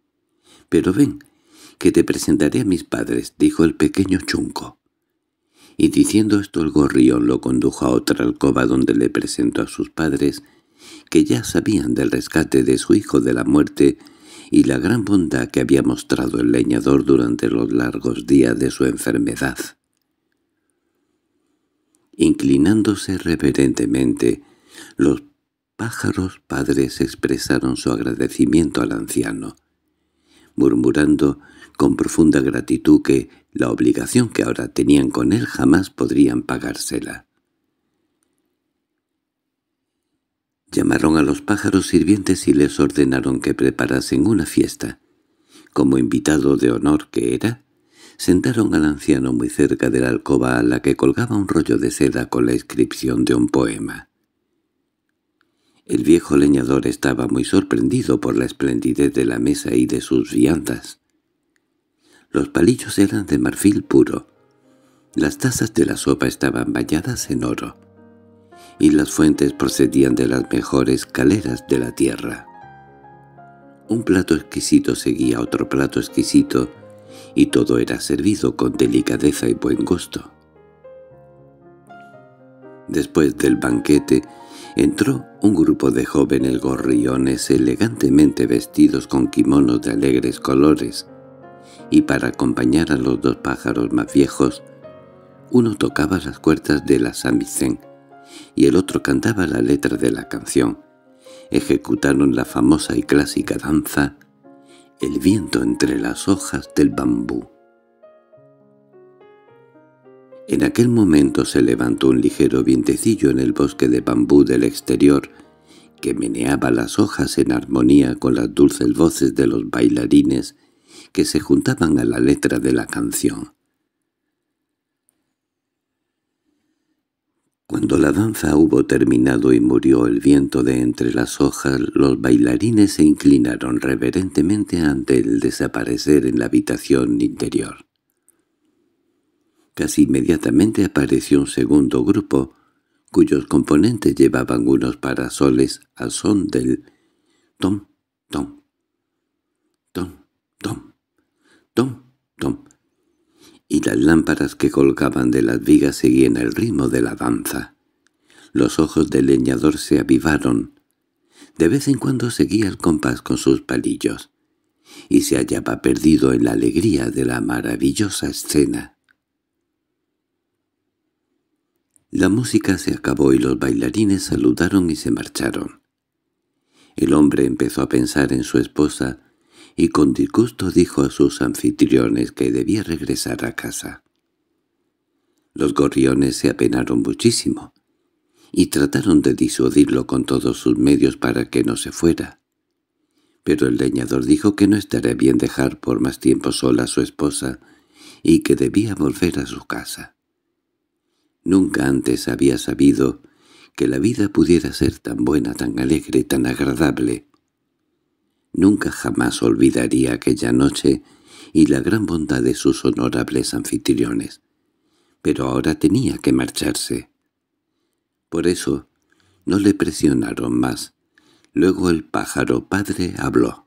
«Pero ven, que te presentaré a mis padres», dijo el pequeño chunco. Y diciendo esto el gorrión lo condujo a otra alcoba donde le presentó a sus padres, que ya sabían del rescate de su hijo de la muerte y la gran bondad que había mostrado el leñador durante los largos días de su enfermedad. Inclinándose reverentemente, los pájaros padres expresaron su agradecimiento al anciano, murmurando con profunda gratitud que la obligación que ahora tenían con él jamás podrían pagársela. Llamaron a los pájaros sirvientes y les ordenaron que preparasen una fiesta. Como invitado de honor que era, sentaron al anciano muy cerca de la alcoba a la que colgaba un rollo de seda con la inscripción de un poema. El viejo leñador estaba muy sorprendido por la esplendidez de la mesa y de sus viandas. Los palillos eran de marfil puro, las tazas de la sopa estaban bañadas en oro, y las fuentes procedían de las mejores caleras de la tierra. Un plato exquisito seguía otro plato exquisito, y todo era servido con delicadeza y buen gusto. Después del banquete, entró un grupo de jóvenes gorriones elegantemente vestidos con kimonos de alegres colores, y para acompañar a los dos pájaros más viejos, uno tocaba las cuerdas de la samisen y el otro cantaba la letra de la canción. Ejecutaron la famosa y clásica danza «El viento entre las hojas del bambú». En aquel momento se levantó un ligero vientecillo en el bosque de bambú del exterior, que meneaba las hojas en armonía con las dulces voces de los bailarines que se juntaban a la letra de la canción. Cuando la danza hubo terminado y murió el viento de entre las hojas, los bailarines se inclinaron reverentemente ante el desaparecer en la habitación interior. Casi inmediatamente apareció un segundo grupo, cuyos componentes llevaban unos parasoles al son del tom, tom, tom, tom, tom, tom, y las lámparas que colgaban de las vigas seguían el ritmo de la danza. Los ojos del leñador se avivaron. De vez en cuando seguía el compás con sus palillos, y se hallaba perdido en la alegría de la maravillosa escena. La música se acabó y los bailarines saludaron y se marcharon. El hombre empezó a pensar en su esposa y con disgusto dijo a sus anfitriones que debía regresar a casa. Los gorriones se apenaron muchísimo y trataron de disuadirlo con todos sus medios para que no se fuera. Pero el leñador dijo que no estaría bien dejar por más tiempo sola a su esposa y que debía volver a su casa. Nunca antes había sabido que la vida pudiera ser tan buena, tan alegre, tan agradable. Nunca jamás olvidaría aquella noche y la gran bondad de sus honorables anfitriones. Pero ahora tenía que marcharse. Por eso no le presionaron más. Luego el pájaro padre habló.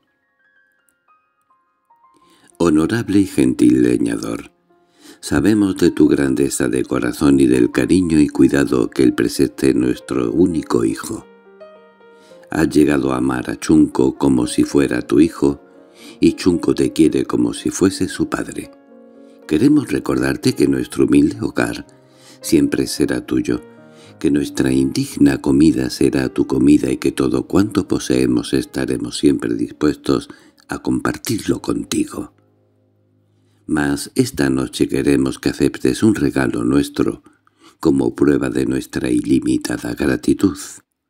«Honorable y gentil leñador, sabemos de tu grandeza de corazón y del cariño y cuidado que él presente nuestro único hijo. Has llegado a amar a Chunco como si fuera tu hijo, y Chunco te quiere como si fuese su padre. Queremos recordarte que nuestro humilde hogar siempre será tuyo, que nuestra indigna comida será tu comida y que todo cuanto poseemos estaremos siempre dispuestos a compartirlo contigo. Mas esta noche queremos que aceptes un regalo nuestro como prueba de nuestra ilimitada gratitud».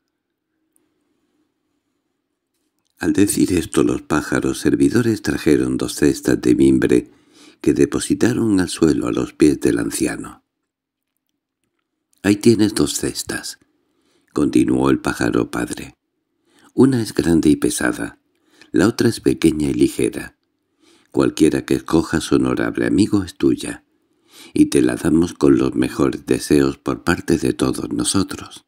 Al decir esto los pájaros servidores trajeron dos cestas de mimbre que depositaron al suelo a los pies del anciano. «Ahí tienes dos cestas», continuó el pájaro padre. «Una es grande y pesada, la otra es pequeña y ligera. Cualquiera que escojas, honorable amigo, es tuya, y te la damos con los mejores deseos por parte de todos nosotros».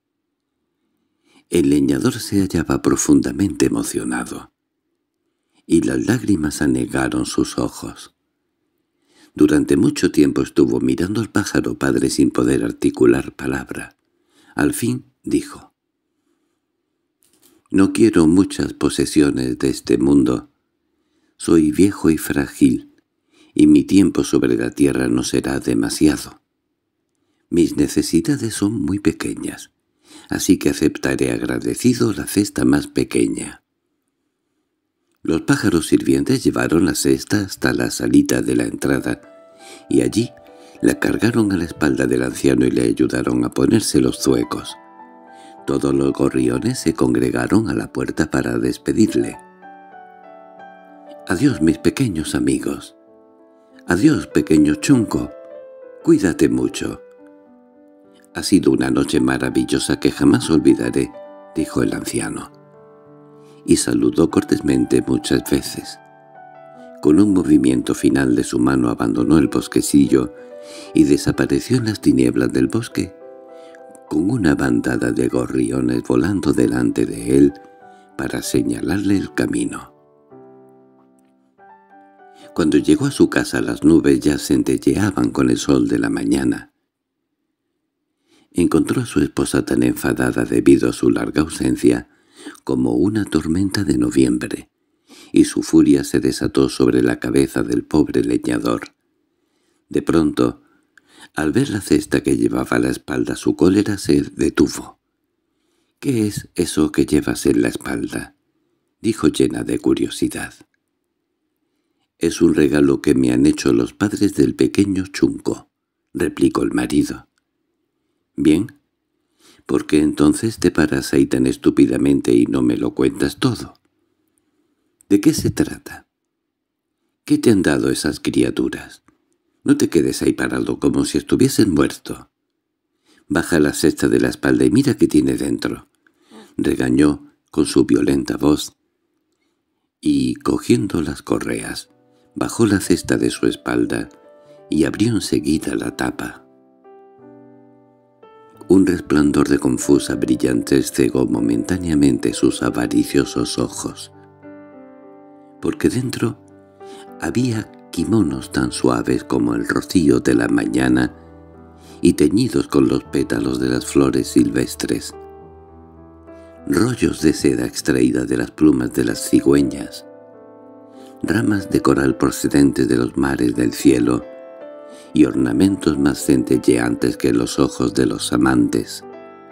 El leñador se hallaba profundamente emocionado, y las lágrimas anegaron sus ojos. Durante mucho tiempo estuvo mirando al pájaro padre sin poder articular palabra. Al fin dijo: «No quiero muchas posesiones de este mundo. Soy viejo y frágil, y mi tiempo sobre la tierra no será demasiado. Mis necesidades son muy pequeñas, así que aceptaré agradecido la cesta más pequeña». Los pájaros sirvientes llevaron la cesta hasta la salita de la entrada, y allí la cargaron a la espalda del anciano y le ayudaron a ponerse los zuecos. Todos los gorriones se congregaron a la puerta para despedirle. «Adiós, mis pequeños amigos. Adiós, pequeño Chunco. Cuídate mucho». «Ha sido una noche maravillosa que jamás olvidaré», dijo el anciano. Y saludó cortésmente muchas veces. Con un movimiento final de su mano abandonó el bosquecillo y desapareció en las tinieblas del bosque, con una bandada de gorriones volando delante de él para señalarle el camino. Cuando llegó a su casa las nubes ya centelleaban con el sol de la mañana. Encontró a su esposa tan enfadada debido a su larga ausencia como una tormenta de noviembre, y su furia se desató sobre la cabeza del pobre leñador. De pronto, al ver la cesta que llevaba a la espalda, su cólera se detuvo. «¿Qué es eso que llevas en la espalda?», dijo llena de curiosidad. «Es un regalo que me han hecho los padres del pequeño Chunco», replicó el marido. «Bien, ¿por qué entonces te paras ahí tan estúpidamente y no me lo cuentas todo? ¿De qué se trata? ¿Qué te han dado esas criaturas? No te quedes ahí parado como si estuvieses muerto. Baja la cesta de la espalda y mira qué tiene dentro», regañó con su violenta voz, y, cogiendo las correas, bajó la cesta de su espalda y abrió enseguida la tapa. Un resplandor de confusa brillantez cegó momentáneamente sus avariciosos ojos, porque dentro había kimonos tan suaves como el rocío de la mañana y teñidos con los pétalos de las flores silvestres, rollos de seda extraída de las plumas de las cigüeñas, ramas de coral procedentes de los mares del cielo, y ornamentos más centelleantes que los ojos de los amantes.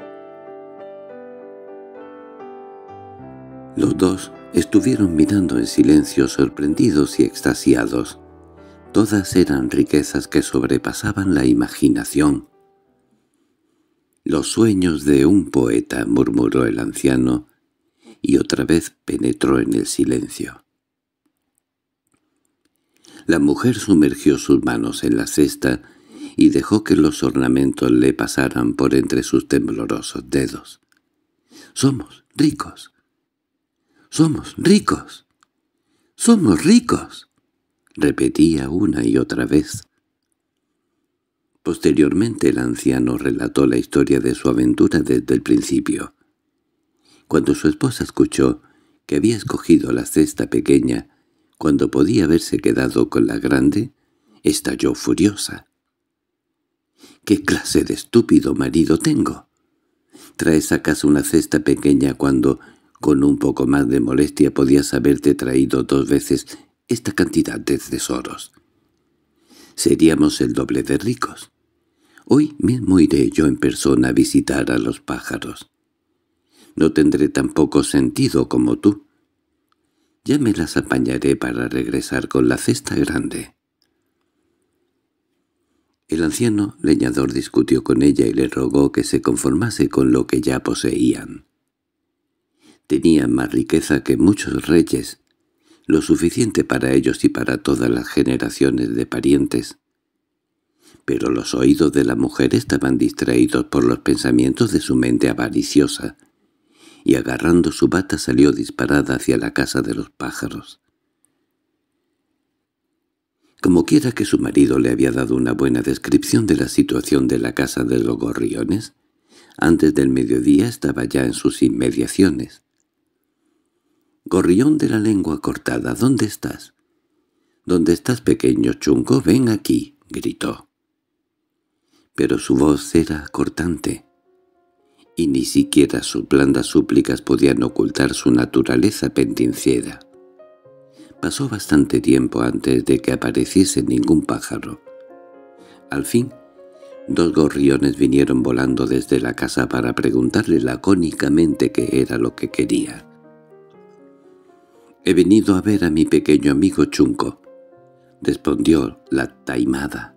Los dos estuvieron mirando en silencio, sorprendidos y extasiados. Todas eran riquezas que sobrepasaban la imaginación. «Los sueños de un poeta», murmuró el anciano, y otra vez penetró en el silencio. La mujer sumergió sus manos en la cesta y dejó que los ornamentos le pasaran por entre sus temblorosos dedos. «Somos ricos. Somos ricos. Somos ricos», repetía una y otra vez. Posteriormente el anciano relató la historia de su aventura desde el principio. Cuando su esposa escuchó que había escogido la cesta pequeña cuando podía haberse quedado con la grande, estalló furiosa. «¿Qué clase de estúpido marido tengo? Traes a casa una cesta pequeña cuando, con un poco más de molestia, podías haberte traído dos veces esta cantidad de tesoros. Seríamos el doble de ricos. Hoy mismo iré yo en persona a visitar a los pájaros. No tendré tan poco sentido como tú. Ya me las apañaré para regresar con la cesta grande». El anciano leñador discutió con ella y le rogó que se conformase con lo que ya poseían. Tenían más riqueza que muchos reyes, lo suficiente para ellos y para todas las generaciones de parientes. Pero los oídos de la mujer estaban distraídos por los pensamientos de su mente avariciosa, y agarrando su bata salió disparada hacia la casa de los pájaros. Como quiera que su marido le había dado una buena descripción de la situación de la casa de los gorriones, antes del mediodía estaba ya en sus inmediaciones. «Gorrión de la lengua cortada, ¿dónde estás? —¿Dónde estás, pequeño chungo? Ven aquí —gritó. Pero su voz era cortante, y ni siquiera sus blandas súplicas podían ocultar su naturaleza pendenciera. Pasó bastante tiempo antes de que apareciese ningún pájaro. Al fin, dos gorriones vinieron volando desde la casa para preguntarle lacónicamente qué era lo que quería. «He venido a ver a mi pequeño amigo Chungo», respondió la taimada.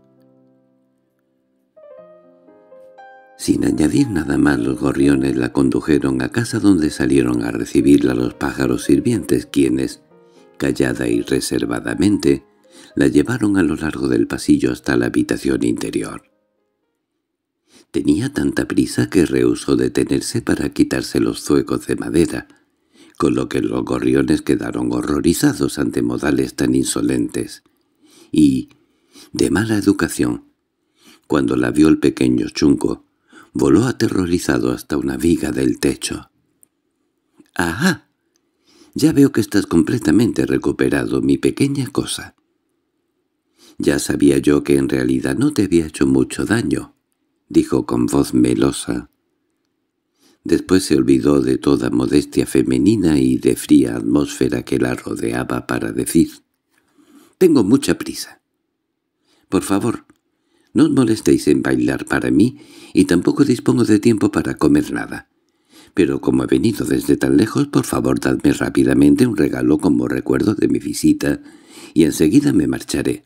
Sin añadir nada más, los gorriones la condujeron a casa, donde salieron a recibirla los pájaros sirvientes, quienes, callada y reservadamente, la llevaron a lo largo del pasillo hasta la habitación interior. Tenía tanta prisa que rehusó detenerse para quitarse los zuecos de madera, con lo que los gorriones quedaron horrorizados ante modales tan insolentes y de mala educación. Cuando la vio el pequeño Chungo, voló aterrorizado hasta una viga del techo. —¡Ajá! Ya veo que estás completamente recuperado, mi pequeña cosa. Ya sabía yo que en realidad no te había hecho mucho daño —dijo con voz melosa. Después se olvidó de toda modestia femenina y de fría atmósfera que la rodeaba para decir: «Tengo mucha prisa. Por favor, no os molestéis en bailar para mí, y tampoco dispongo de tiempo para comer nada. Pero como he venido desde tan lejos, por favor dadme rápidamente un regalo como recuerdo de mi visita, y enseguida me marcharé».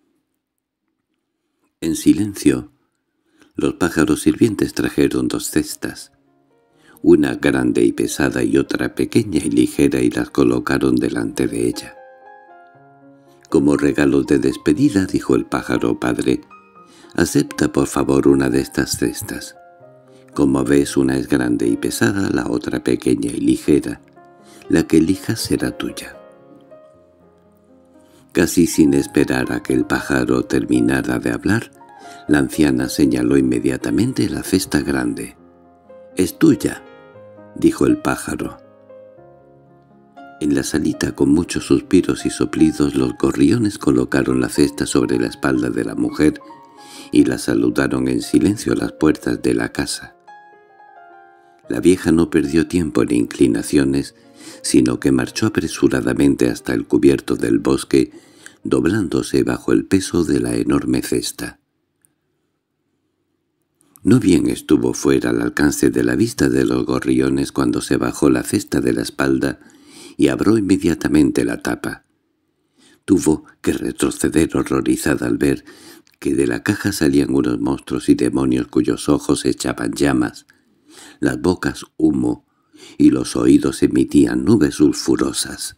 En silencio, los pájaros sirvientes trajeron dos cestas, una grande y pesada y otra pequeña y ligera, y las colocaron delante de ella. «Como regalo de despedida», dijo el pájaro padre, «acepta por favor una de estas cestas. Como ves, una es grande y pesada, la otra pequeña y ligera. La que elijas será tuya». Casi sin esperar a que el pájaro terminara de hablar, la anciana señaló inmediatamente la cesta grande. «Es tuya», dijo el pájaro. En la salita, con muchos suspiros y soplidos, los gorriones colocaron la cesta sobre la espalda de la mujer y la saludaron en silencio a las puertas de la casa. La vieja no perdió tiempo en inclinaciones, sino que marchó apresuradamente hasta el cubierto del bosque, doblándose bajo el peso de la enorme cesta. No bien estuvo fuera al alcance de la vista de los gorriones cuando se bajó la cesta de la espalda y abrió inmediatamente la tapa. Tuvo que retroceder horrorizada al ver que de la caja salían unos monstruos y demonios cuyos ojos echaban llamas, las bocas humo y los oídos emitían nubes sulfurosas.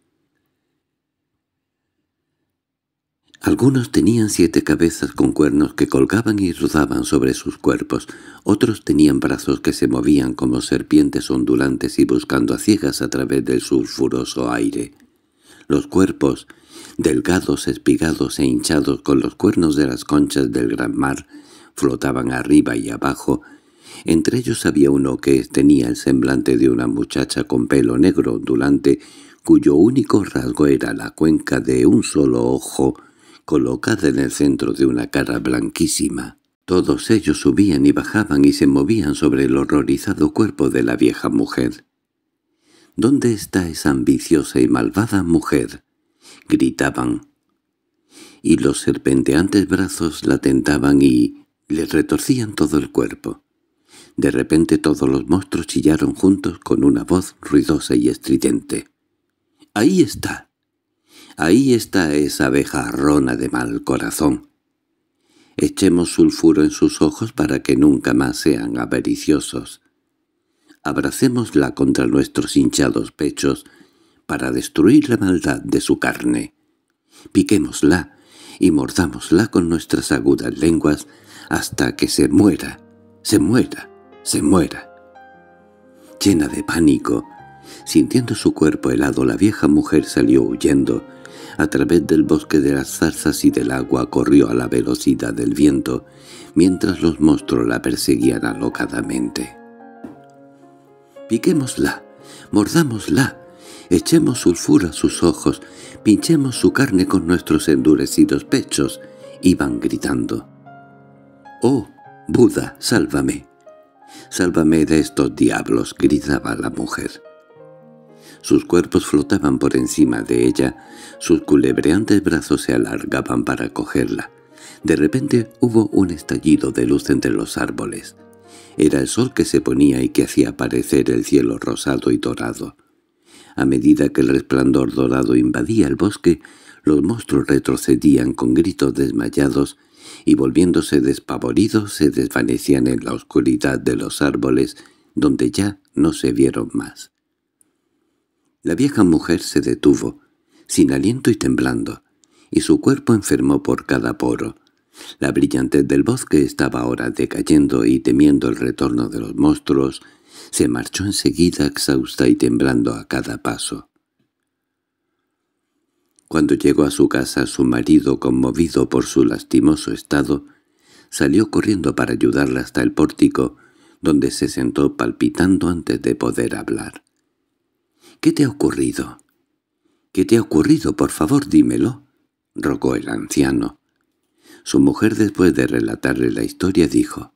Algunos tenían siete cabezas con cuernos que colgaban y rodaban sobre sus cuerpos, otros tenían brazos que se movían como serpientes ondulantes y buscando a ciegas a través del sulfuroso aire. Los cuerpos, delgados, espigados e hinchados con los cuernos de las conchas del gran mar, flotaban arriba y abajo. Entre ellos había uno que tenía el semblante de una muchacha con pelo negro ondulante, cuyo único rasgo era la cuenca de un solo ojo, colocada en el centro de una cara blanquísima. Todos ellos subían y bajaban y se movían sobre el horrorizado cuerpo de la vieja mujer. —¿Dónde está esa ambiciosa y malvada mujer? —gritaban. Y los serpenteantes brazos la tentaban y le retorcían todo el cuerpo. De repente todos los monstruos chillaron juntos con una voz ruidosa y estridente. —¡Ahí está! Ahí está esa abejarrona de mal corazón. Echemos sulfuro en sus ojos para que nunca más sean avariciosos. Abracémosla contra nuestros hinchados pechos para destruir la maldad de su carne. Piquémosla y mordámosla con nuestras agudas lenguas hasta que se muera, se muera, se muera. Llena de pánico, sintiendo su cuerpo helado, la vieja mujer salió huyendo. A través del bosque de las zarzas y del agua corrió a la velocidad del viento, mientras los monstruos la perseguían alocadamente. «Piquémosla, mordámosla, Echemos sulfuro a sus ojos, pinchemos su carne con nuestros endurecidos pechos, iban gritando. «¡Oh, Buda, sálvame! ¡Sálvame de estos diablos!», gritaba la mujer. Sus cuerpos flotaban por encima de ella, sus culebreantes brazos se alargaban para cogerla. De repente hubo un estallido de luz entre los árboles. Era el sol que se ponía y que hacía aparecer el cielo rosado y dorado. A medida que el resplandor dorado invadía el bosque, los monstruos retrocedían con gritos desmayados y, volviéndose despavoridos, se desvanecían en la oscuridad de los árboles, donde ya no se vieron más. La vieja mujer se detuvo, sin aliento y temblando, y su cuerpo enfermó por cada poro. La brillantez del bosque estaba ahora decayendo y, temiendo el retorno de los monstruos, se marchó enseguida exhausta y temblando a cada paso. Cuando llegó a su casa, su marido, conmovido por su lastimoso estado, salió corriendo para ayudarla hasta el pórtico, donde se sentó palpitando antes de poder hablar. —¿Qué te ha ocurrido? —¿Qué te ha ocurrido? Por favor, dímelo —rogó el anciano. Su mujer, después de relatarle la historia, dijo: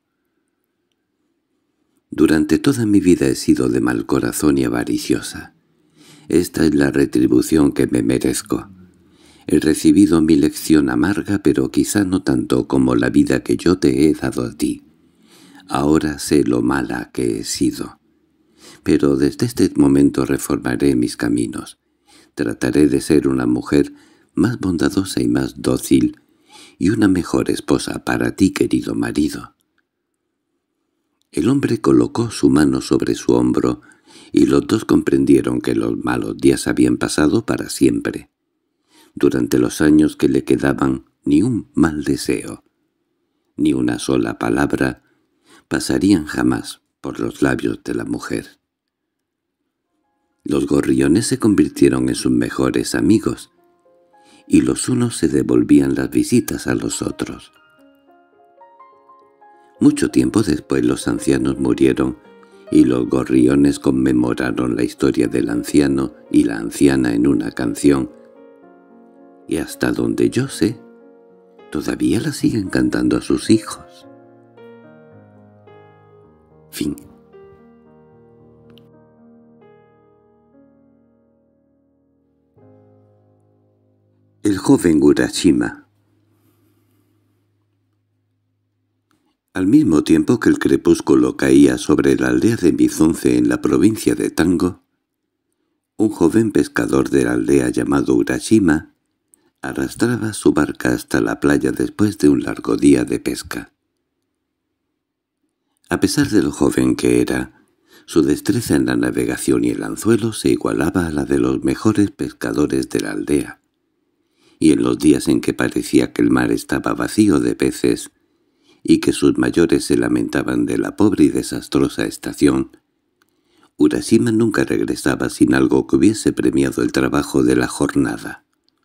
«Durante toda mi vida he sido de mal corazón y avariciosa. Esta es la retribución que me merezco. He recibido mi lección amarga, pero quizá no tanto como la vida que yo te he dado a ti. Ahora sé lo mala que he sido. Pero desde este momento reformaré mis caminos. Trataré de ser una mujer más bondadosa y más dócil, y una mejor esposa para ti, querido marido». El hombre colocó su mano sobre su hombro, y los dos comprendieron que los malos días habían pasado para siempre. Durante los años que le quedaban, ni un mal deseo, ni una sola palabra, pasarían jamás por los labios de la mujer. Los gorriones se convirtieron en sus mejores amigos, y los unos se devolvían las visitas a los otros. Mucho tiempo después los ancianos murieron, y los gorriones conmemoraron la historia del anciano y la anciana en una canción, y hasta donde yo sé, todavía la siguen cantando a sus hijos. Fin. El joven Urashima. Al mismo tiempo que el crepúsculo caía sobre la aldea de Mizunce en la provincia de Tango, un joven pescador de la aldea llamado Urashima arrastraba su barca hasta la playa después de un largo día de pesca. A pesar de lo joven que era, su destreza en la navegación y el anzuelo se igualaba a la de los mejores pescadores de la aldea, y en los días en que parecía que el mar estaba vacío de peces, y que sus mayores se lamentaban de la pobre y desastrosa estación, Urashima nunca regresaba sin algo que hubiese premiado el trabajo de la jornada.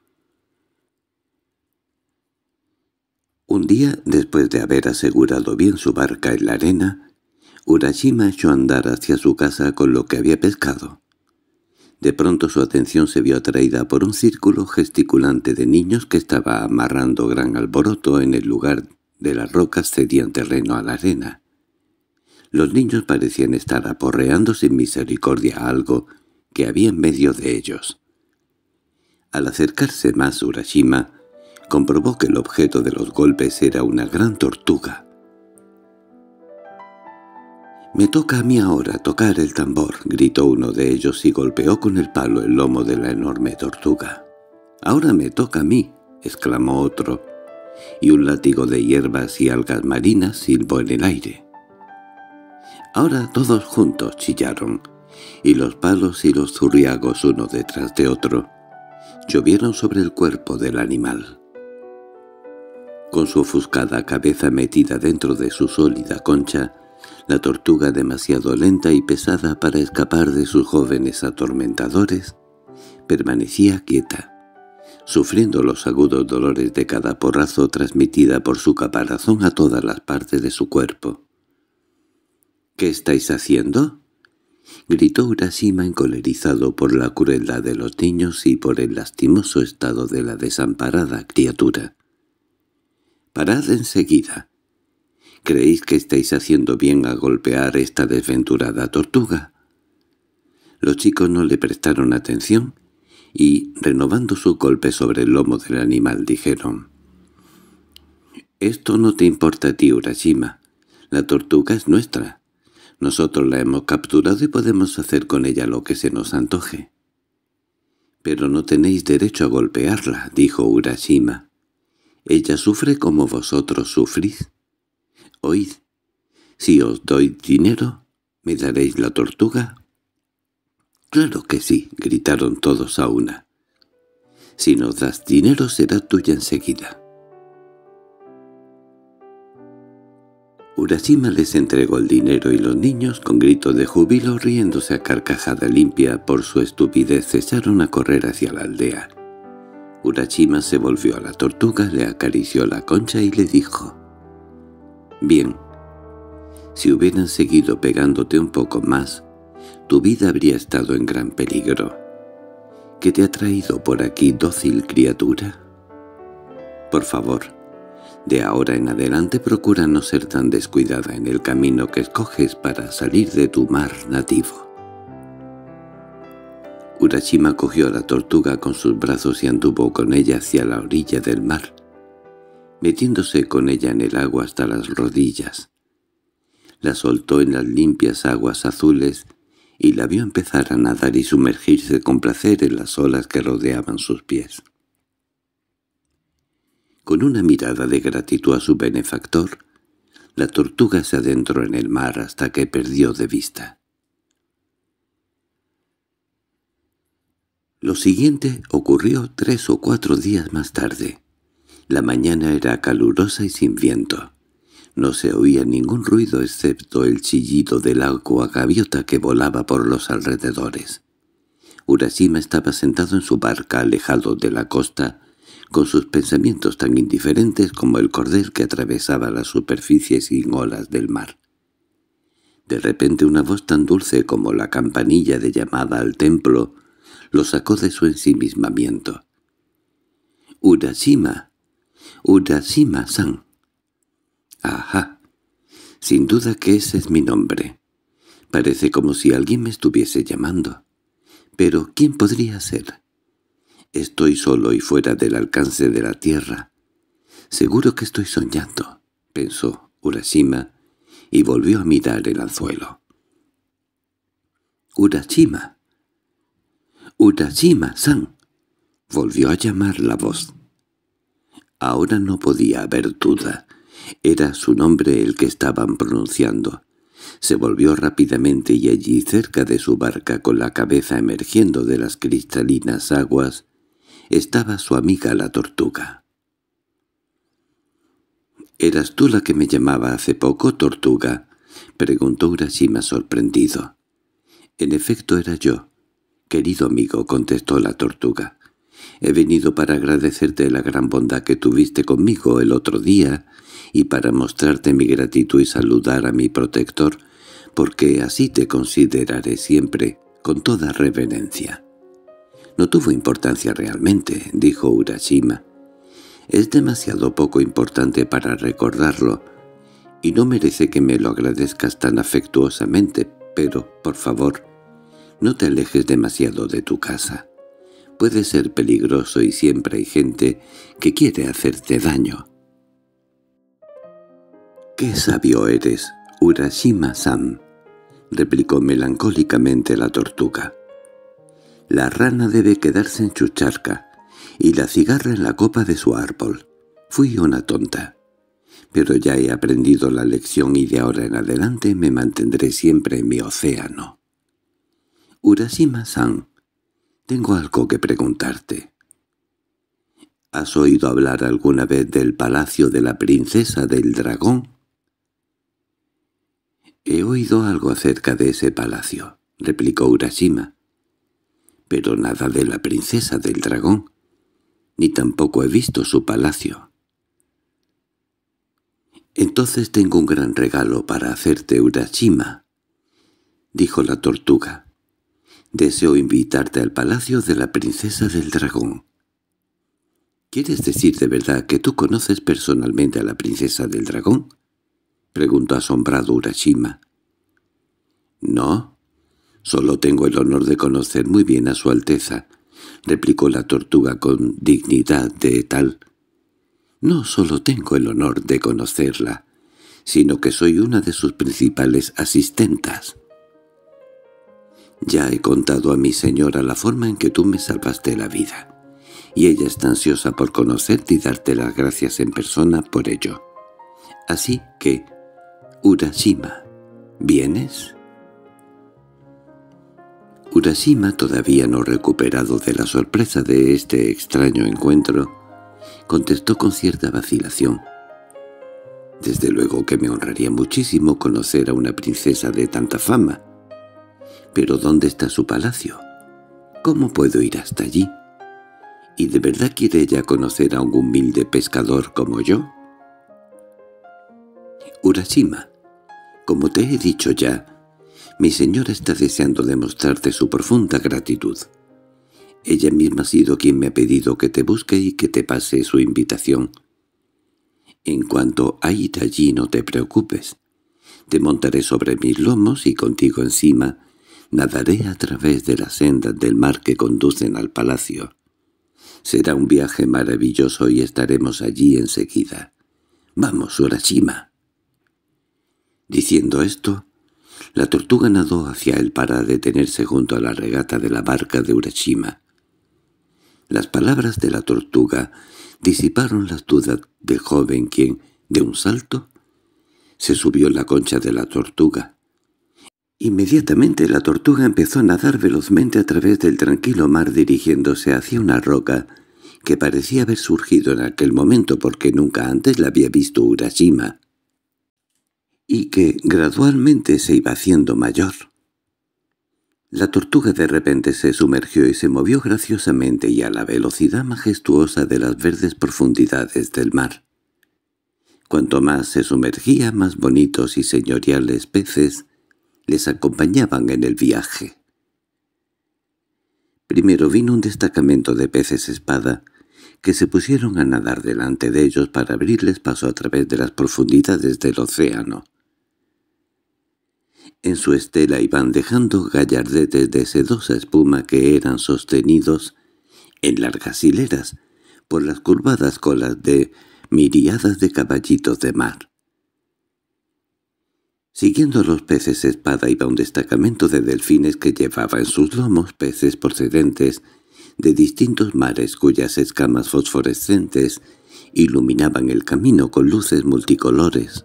Un día, después de haber asegurado bien su barca en la arena, Urashima echó a andar hacia su casa con lo que había pescado. De pronto su atención se vio atraída por un círculo gesticulante de niños que estaba amarrando gran alboroto en el lugar de las rocas cedían terreno a la arena. Los niños parecían estar aporreando sin misericordia a algo que había en medio de ellos. Al acercarse más Urashima, comprobó que el objeto de los golpes era una gran tortuga. «Me toca a mí ahora tocar el tambor», gritó uno de ellos y golpeó con el palo el lomo de la enorme tortuga. «Ahora me toca a mí», exclamó otro, y un látigo de hierbas y algas marinas silbó en el aire. «Ahora todos juntos», chillaron, y los palos y los zurriagos uno detrás de otro llovieron sobre el cuerpo del animal. Con su ofuscada cabeza metida dentro de su sólida concha, la tortuga, demasiado lenta y pesada para escapar de sus jóvenes atormentadores, permanecía quieta, sufriendo los agudos dolores de cada porrazo transmitida por su caparazón a todas las partes de su cuerpo. —¿Qué estáis haciendo? —gritó Urashima encolerizado por la crueldad de los niños y por el lastimoso estado de la desamparada criatura. —Parad enseguida. ¿Creéis que estáis haciendo bien a golpear esta desventurada tortuga? Los chicos no le prestaron atención y, renovando su golpe sobre el lomo del animal, dijeron: «Esto no te importa a ti, Urashima. La tortuga es nuestra. Nosotros la hemos capturado y podemos hacer con ella lo que se nos antoje». «Pero no tenéis derecho a golpearla», dijo Urashima. «Ella sufre como vosotros sufrís. Oíd, si os doy dinero, ¿me daréis la tortuga?» «Claro que sí», gritaron todos a una. «Si nos das dinero será tuya enseguida». Urashima les entregó el dinero y los niños, con gritos de júbilo, riéndose a carcajada limpia por su estupidez, cesaron a correr hacia la aldea. Urashima se volvió a la tortuga, le acarició la concha y le dijo: «Bien, si hubieran seguido pegándote un poco más, tu vida habría estado en gran peligro. ¿Qué te ha traído por aquí, dócil criatura? Por favor, de ahora en adelante procura no ser tan descuidada en el camino que escoges para salir de tu mar nativo». Urashima cogió a la tortuga con sus brazos y anduvo con ella hacia la orilla del mar, metiéndose con ella en el agua hasta las rodillas. La soltó en las limpias aguas azules y la vio empezar a nadar y sumergirse con placer en las olas que rodeaban sus pies. Con una mirada de gratitud a su benefactor, la tortuga se adentró en el mar hasta que perdió de vista. Lo siguiente ocurrió tres o cuatro días más tarde. La mañana era calurosa y sin viento. No se oía ningún ruido excepto el chillido del agua gaviota que volaba por los alrededores. Urashima estaba sentado en su barca alejado de la costa, con sus pensamientos tan indiferentes como el cordel que atravesaba la superficie sin olas del mar. De repente una voz tan dulce como la campanilla de llamada al templo lo sacó de su ensimismamiento. «Urashima, Urashima-san». «Ajá, sin duda que ese es mi nombre. Parece como si alguien me estuviese llamando. Pero ¿quién podría ser? Estoy solo y fuera del alcance de la tierra. Seguro que estoy soñando», pensó Urashima, y volvió a mirar el anzuelo. «Urashima, Urashima-san», volvió a llamar la voz. Ahora no podía haber duda. Era su nombre el que estaban pronunciando. Se volvió rápidamente y allí, cerca de su barca, con la cabeza emergiendo de las cristalinas aguas, estaba su amiga la tortuga. —¿Eras tú la que me llamaba hace poco, tortuga? —preguntó Urashima sorprendido. —En efecto era yo, querido amigo —contestó la tortuga—. He venido para agradecerte la gran bondad que tuviste conmigo el otro día y para mostrarte mi gratitud y saludar a mi protector, porque así te consideraré siempre, con toda reverencia. —No tuvo importancia realmente —dijo Urashima—. Es demasiado poco importante para recordarlo, y no merece que me lo agradezcas tan afectuosamente, pero, por favor, no te alejes demasiado de tu casa. Puede ser peligroso y siempre hay gente que quiere hacerte daño. —¡Qué sabio eres, Urashima-san! —replicó melancólicamente la tortuga. La rana debe quedarse en su charca, y la cigarra en la copa de su árbol. Fui una tonta. Pero ya he aprendido la lección y de ahora en adelante me mantendré siempre en mi océano. Urashima-san, tengo algo que preguntarte. ¿Has oído hablar alguna vez del palacio de la princesa del dragón? He oído algo acerca de ese palacio, replicó Urashima, pero nada de la princesa del dragón, ni tampoco he visto su palacio. Entonces tengo un gran regalo para hacerte, Urashima. —dijo la tortuga—, deseo invitarte al palacio de la princesa del dragón. —¿Quieres decir de verdad que tú conoces personalmente a la princesa del dragón? —preguntó asombrado Urashima. —No, solo tengo el honor de conocer muy bien a su Alteza —replicó la tortuga con dignidad de tal. No solo tengo el honor de conocerla, sino que soy una de sus principales asistentas. Ya he contado a mi señora la forma en que tú me salvaste la vida, y ella está ansiosa por conocerte y darte las gracias en persona por ello. Así que, Urashima, ¿vienes? Urashima, todavía no recuperado de la sorpresa de este extraño encuentro, contestó con cierta vacilación. Desde luego que me honraría muchísimo conocer a una princesa de tanta fama. Pero ¿dónde está su palacio? ¿Cómo puedo ir hasta allí? ¿Y de verdad quiere ella conocer a un humilde pescador como yo? Urashima, como te he dicho ya, mi señora está deseando demostrarte su profunda gratitud. Ella misma ha sido quien me ha pedido que te busque y que te pase su invitación. En cuanto a ir allí, no te preocupes. Te montaré sobre mis lomos y contigo encima nadaré a través de las sendas del mar que conducen al palacio. Será un viaje maravilloso y estaremos allí enseguida. ¡Vamos, Urashima! Diciendo esto, la tortuga nadó hacia él para detenerse junto a la regata de la barca de Urashima. Las palabras de la tortuga disiparon las dudas del joven quien, de un salto, se subió en la concha de la tortuga. Inmediatamente la tortuga empezó a nadar velozmente a través del tranquilo mar dirigiéndose hacia una roca que parecía haber surgido en aquel momento porque nunca antes la había visto Urashima, y que gradualmente se iba haciendo mayor. La tortuga de repente se sumergió y se movió graciosamente y a la velocidad majestuosa de las verdes profundidades del mar. Cuanto más se sumergía, más bonitos y señoriales peces les acompañaban en el viaje. Primero vino un destacamento de peces espada que se pusieron a nadar delante de ellos para abrirles paso a través de las profundidades del océano. En su estela iban dejando gallardetes de sedosa espuma que eran sostenidos en largas hileras por las curvadas colas de miriadas de caballitos de mar. Siguiendo a los peces espada iba un destacamento de delfines que llevaba en sus lomos peces procedentes de distintos mares cuyas escamas fosforescentes iluminaban el camino con luces multicolores.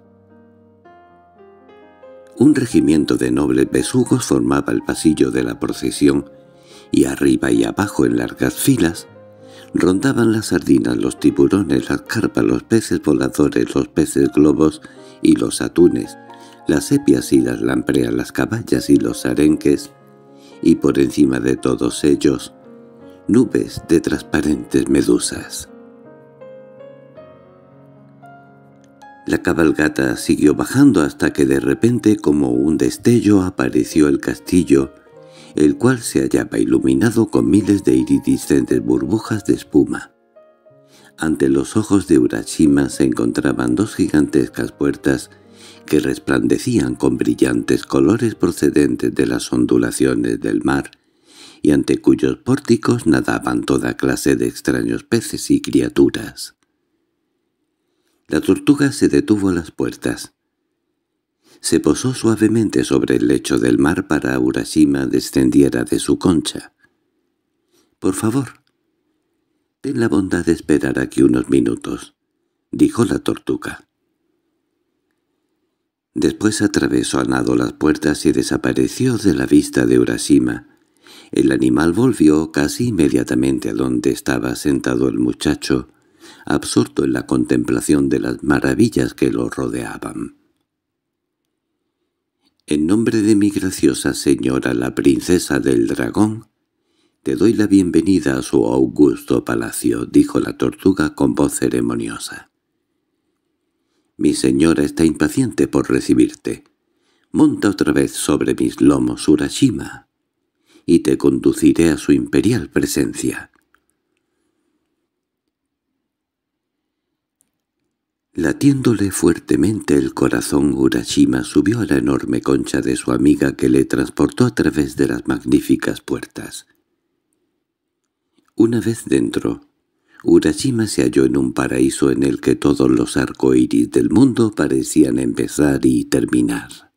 Un regimiento de nobles besugos formaba el pasillo de la procesión, y arriba y abajo en largas filas rondaban las sardinas, los tiburones, las carpas, los peces voladores, los peces globos y los atunes, las sepias y las lampreas, las caballas y los arenques, y por encima de todos ellos, nubes de transparentes medusas. La cabalgata siguió bajando hasta que de repente, como un destello, apareció el castillo, el cual se hallaba iluminado con miles de iridiscentes burbujas de espuma. Ante los ojos de Urashima se encontraban dos gigantescas puertas que resplandecían con brillantes colores procedentes de las ondulaciones del mar, y ante cuyos pórticos nadaban toda clase de extraños peces y criaturas. La tortuga se detuvo a las puertas. Se posó suavemente sobre el lecho del mar para Urashima descendiera de su concha. «Por favor, ten la bondad de esperar aquí unos minutos», dijo la tortuga. Después atravesó a nado las puertas y desapareció de la vista de Urashima. El animal volvió casi inmediatamente a donde estaba sentado el muchacho, absorto en la contemplación de las maravillas que lo rodeaban. «En nombre de mi graciosa señora la princesa del dragón, te doy la bienvenida a su augusto palacio», dijo la tortuga con voz ceremoniosa. «Mi señora está impaciente por recibirte. «Monta otra vez sobre mis lomos, Urashima, y te conduciré a su imperial presencia». Latiéndole fuertemente el corazón, Urashima subió a la enorme concha de su amiga que le transportó a través de las magníficas puertas. Una vez dentro, Urashima se halló en un paraíso en el que todos los arcoíris del mundo parecían empezar y terminar.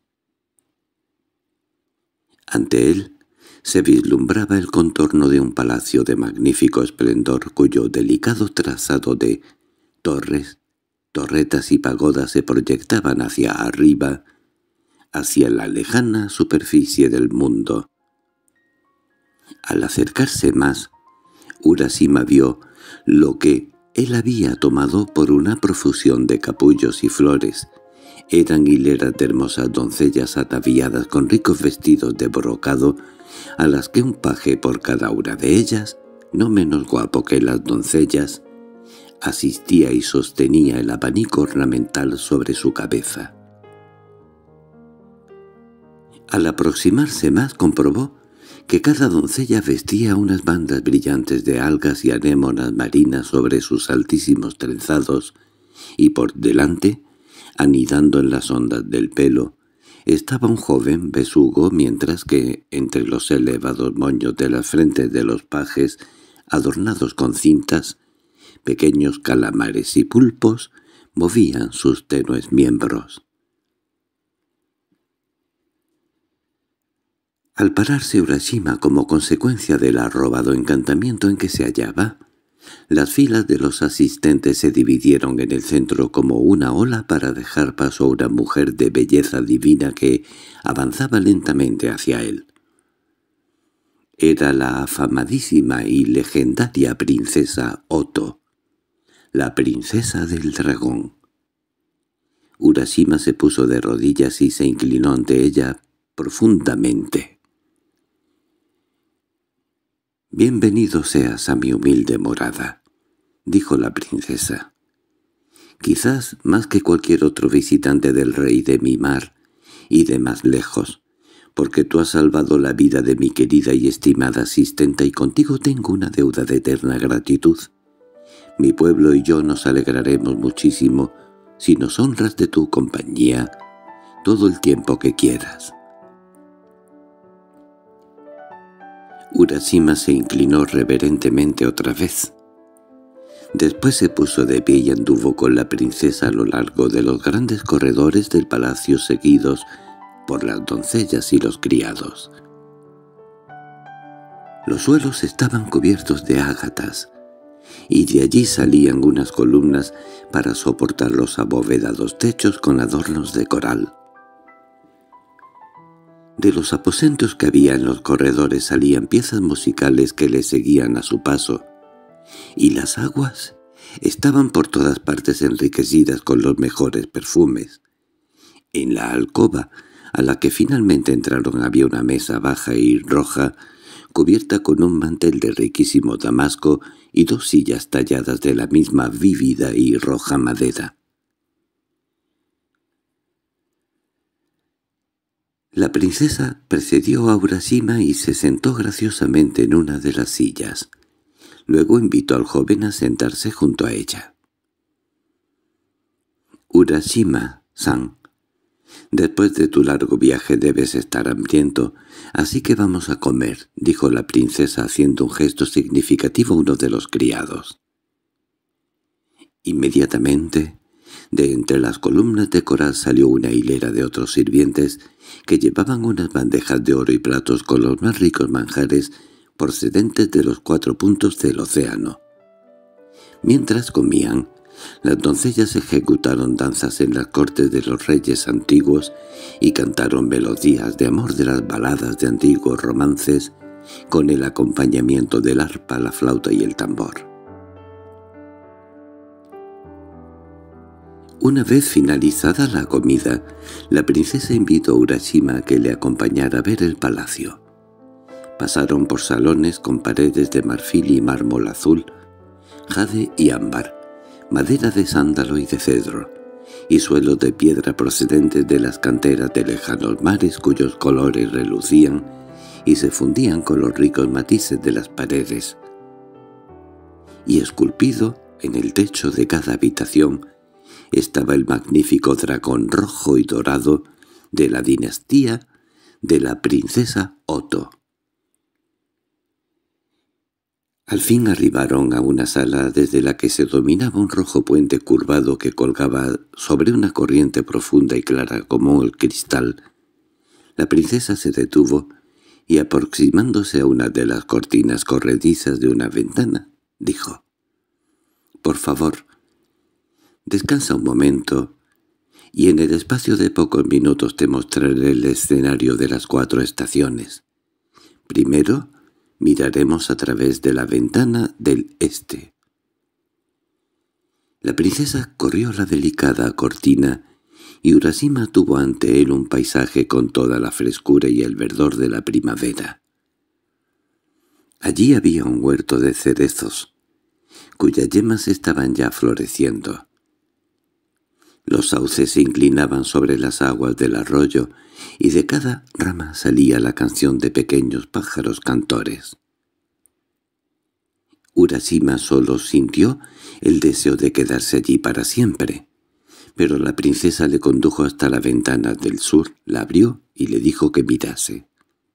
Ante él se vislumbraba el contorno de un palacio de magnífico esplendor cuyo delicado trazado de torres, torretas y pagodas se proyectaban hacia arriba, hacia la lejana superficie del mundo. Al acercarse más, Urashima vio lo que él había tomado por una profusión de capullos y flores. Eran hileras de hermosas doncellas ataviadas con ricos vestidos de brocado, a las que un paje por cada una de ellas, no menos guapo que las doncellas, asistía y sostenía el abanico ornamental sobre su cabeza. Al aproximarse más comprobó que cada doncella vestía unas bandas brillantes de algas y anémonas marinas sobre sus altísimos trenzados, y por delante, anidando en las ondas del pelo, estaba un joven besugo, mientras que, entre los elevados moños de las frentes de los pajes, adornados con cintas, pequeños calamares y pulpos movían sus tenues miembros. Al pararse Urashima como consecuencia del arrobado encantamiento en que se hallaba, las filas de los asistentes se dividieron en el centro como una ola para dejar paso a una mujer de belleza divina que avanzaba lentamente hacia él. Era la afamadísima y legendaria princesa Oto, la princesa del dragón. Urashima se puso de rodillas y se inclinó ante ella profundamente. «Bienvenido seas a mi humilde morada», dijo la princesa. «Quizás más que cualquier otro visitante del rey de mi mar, y de más lejos, porque tú has salvado la vida de mi querida y estimada asistenta y contigo tengo una deuda de eterna gratitud. Mi pueblo y yo nos alegraremos muchísimo si nos honras de tu compañía todo el tiempo que quieras». Urashima se inclinó reverentemente otra vez. Después se puso de pie y anduvo con la princesa a lo largo de los grandes corredores del palacio seguidos por las doncellas y los criados. Los suelos estaban cubiertos de ágatas, y de allí salían unas columnas para soportar los abovedados techos con adornos de coral. De los aposentos que había en los corredores salían piezas musicales que le seguían a su paso, y las aguas estaban por todas partes enriquecidas con los mejores perfumes. En la alcoba, a la que finalmente entraron, había una mesa baja y roja, cubierta con un mantel de riquísimo damasco y dos sillas talladas de la misma vívida y roja madera. La princesa precedió a Urashima y se sentó graciosamente en una de las sillas. Luego invitó al joven a sentarse junto a ella. «Urashima-san, después de tu largo viaje debes estar hambriento, así que vamos a comer», dijo la princesa haciendo un gesto significativo a uno de los criados. Inmediatamente, de entre las columnas de coral salió una hilera de otros sirvientes que llevaban unas bandejas de oro y platos con los más ricos manjares procedentes de los cuatro puntos del océano. Mientras comían, las doncellas ejecutaron danzas en las cortes de los reyes antiguos y cantaron melodías de amor de las baladas de antiguos romances con el acompañamiento del arpa, la flauta y el tambor. Una vez finalizada la comida, la princesa invitó a Urashima a que le acompañara a ver el palacio. Pasaron por salones con paredes de marfil y mármol azul, jade y ámbar, madera de sándalo y de cedro, y suelos de piedra procedentes de las canteras de lejanos mares cuyos colores relucían y se fundían con los ricos matices de las paredes. Y esculpido en el techo de cada habitación estaba el magnífico dragón rojo y dorado de la dinastía de la princesa Otto. Al fin arribaron a una sala desde la que se dominaba un rojo puente curvado que colgaba sobre una corriente profunda y clara como el cristal. La princesa se detuvo y, aproximándose a una de las cortinas corredizas de una ventana, dijo: «Por favor, descansa un momento, y en el espacio de pocos minutos te mostraré el escenario de las cuatro estaciones. Primero, miraremos a través de la ventana del este». La princesa corrió la delicada cortina y Urashima tuvo ante él un paisaje con toda la frescura y el verdor de la primavera. Allí había un huerto de cerezos, cuyas yemas estaban ya floreciendo. Los sauces se inclinaban sobre las aguas del arroyo y de cada rama salía la canción de pequeños pájaros cantores. Urashima solo sintió el deseo de quedarse allí para siempre, pero la princesa le condujo hasta la ventana del sur, la abrió y le dijo que mirase.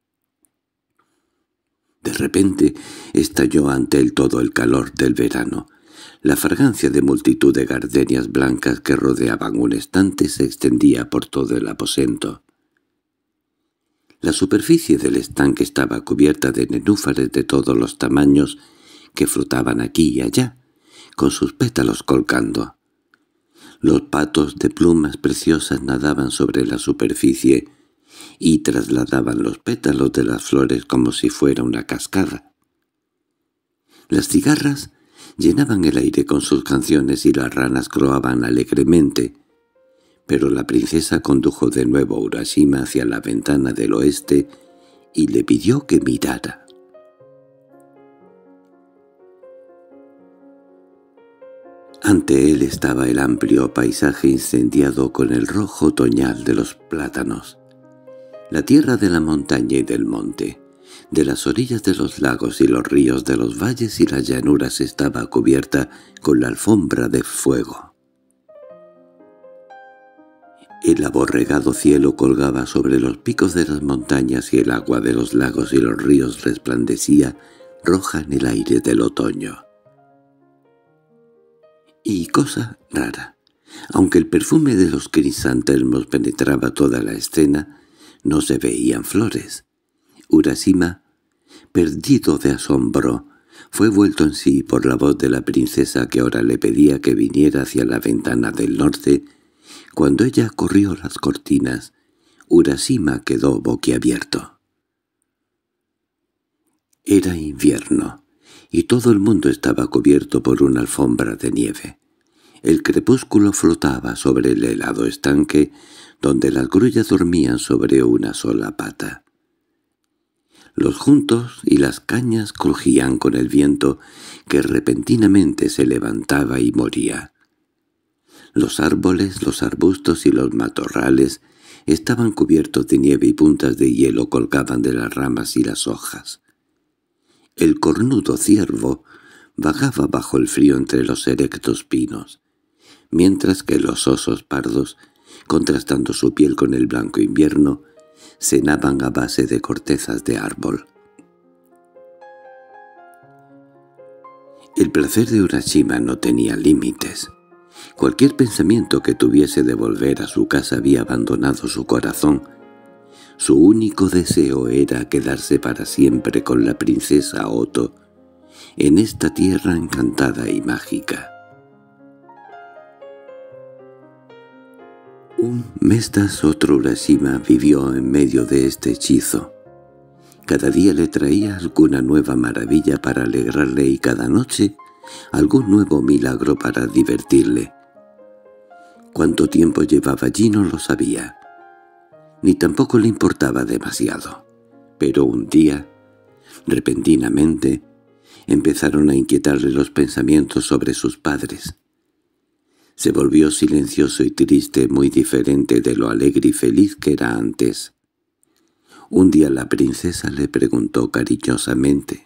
De repente estalló ante él todo el calor del verano. La fragancia de multitud de gardenias blancas que rodeaban un estante se extendía por todo el aposento. La superficie del estanque estaba cubierta de nenúfares de todos los tamaños que flotaban aquí y allá, con sus pétalos colgando. Los patos de plumas preciosas nadaban sobre la superficie y trasladaban los pétalos de las flores como si fuera una cascada. Las cigarras llenaban el aire con sus canciones y las ranas croaban alegremente, pero la princesa condujo de nuevo a Urashima hacia la ventana del oeste y le pidió que mirara. Ante él estaba el amplio paisaje incendiado con el rojo otoñal de los plátanos, la tierra de la montaña y del monte, de las orillas de los lagos y los ríos, de los valles y las llanuras estaba cubierta con la alfombra de fuego. El aborregado cielo colgaba sobre los picos de las montañas y el agua de los lagos y los ríos resplandecía roja en el aire del otoño. Y cosa rara, aunque el perfume de los crisantemos penetraba toda la escena, no se veían flores. Urashima, perdido de asombro, fue vuelto en sí por la voz de la princesa que ahora le pedía que viniera hacia la ventana del norte. Cuando ella corrió las cortinas, Urashima quedó boquiabierto. Era invierno, y todo el mundo estaba cubierto por una alfombra de nieve. El crepúsculo flotaba sobre el helado estanque, donde las grullas dormían sobre una sola pata. Los juntos y las cañas crujían con el viento que repentinamente se levantaba y moría. Los árboles, los arbustos y los matorrales estaban cubiertos de nieve y puntas de hielo colgaban de las ramas y las hojas. El cornudo ciervo vagaba bajo el frío entre los erectos pinos, mientras que los osos pardos, contrastando su piel con el blanco invierno, cenaban a base de cortezas de árbol. El placer de Urashima no tenía límites. Cualquier pensamiento que tuviese de volver a su casa había abandonado su corazón. Su único deseo era quedarse para siempre con la princesa Otto, en esta tierra encantada y mágica. Un mes tras otro Urashima vivió en medio de este hechizo. Cada día le traía alguna nueva maravilla para alegrarle y cada noche algún nuevo milagro para divertirle. Cuánto tiempo llevaba allí no lo sabía, ni tampoco le importaba demasiado. Pero un día, repentinamente, empezaron a inquietarle los pensamientos sobre sus padres. Se volvió silencioso y triste, muy diferente de lo alegre y feliz que era antes. Un día la princesa le preguntó cariñosamente: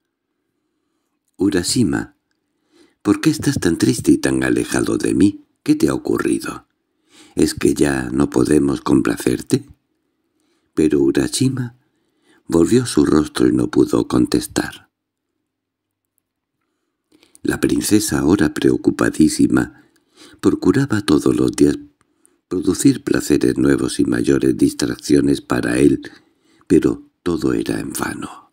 «Urashima, ¿por qué estás tan triste y tan alejado de mí? ¿Qué te ha ocurrido? ¿Es que ya no podemos complacerte?» Pero Urashima volvió su rostro y no pudo contestar. La princesa, ahora preocupadísima, procuraba todos los días producir placeres nuevos y mayores distracciones para él, pero todo era en vano.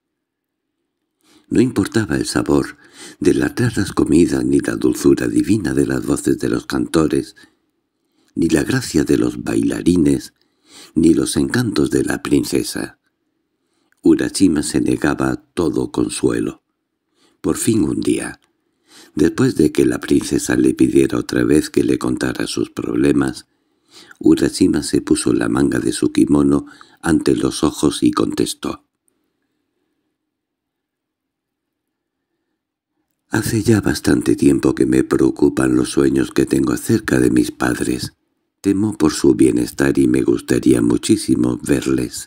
No importaba el sabor de las raras comidas, ni la dulzura divina de las voces de los cantores, ni la gracia de los bailarines, ni los encantos de la princesa. Urashima se negaba a todo consuelo. Por fin un día, después de que la princesa le pidiera otra vez que le contara sus problemas, Urashima se puso la manga de su kimono ante los ojos y contestó: «Hace ya bastante tiempo que me preocupan los sueños que tengo acerca de mis padres. Temo por su bienestar y me gustaría muchísimo verles».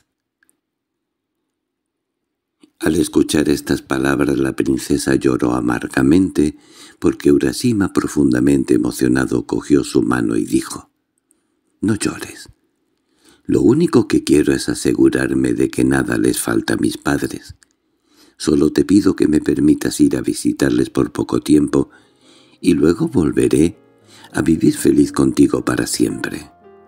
Al escuchar estas palabras la princesa lloró amargamente, porque Urashima, profundamente emocionado, cogió su mano y dijo: «No llores. Lo único que quiero es asegurarme de que nada les falta a mis padres. Solo te pido que me permitas ir a visitarles por poco tiempo, y luego volveré a vivir feliz contigo para siempre».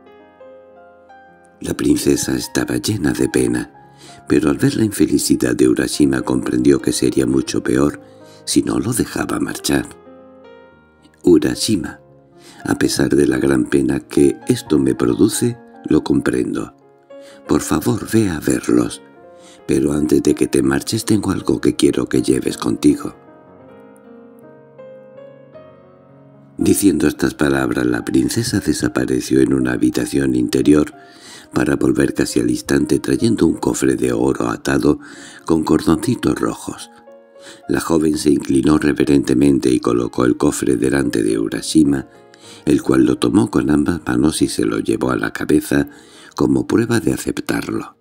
La princesa estaba llena de pena, pero al ver la infelicidad de Urashima comprendió que sería mucho peor si no lo dejaba marchar. «Urashima, a pesar de la gran pena que esto me produce, lo comprendo. Por favor, ve a verlos, pero antes de que te marches tengo algo que quiero que lleves contigo». Diciendo estas palabras, la princesa desapareció en una habitación interior para volver casi al instante trayendo un cofre de oro atado con cordoncitos rojos. La joven se inclinó reverentemente y colocó el cofre delante de Urashima, el cual lo tomó con ambas manos y se lo llevó a la cabeza como prueba de aceptarlo.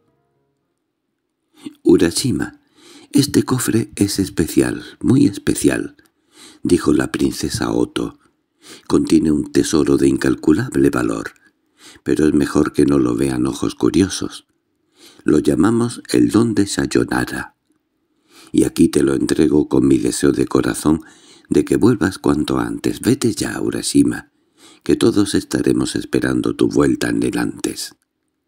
«Urashima, este cofre es especial, muy especial», dijo la princesa Oto. «Contiene un tesoro de incalculable valor, pero es mejor que no lo vean ojos curiosos. Lo llamamos el don de Sayonara. Y aquí te lo entrego con mi deseo de corazón de que vuelvas cuanto antes. Vete ya, Urashima, que todos estaremos esperando tu vuelta anhelantes».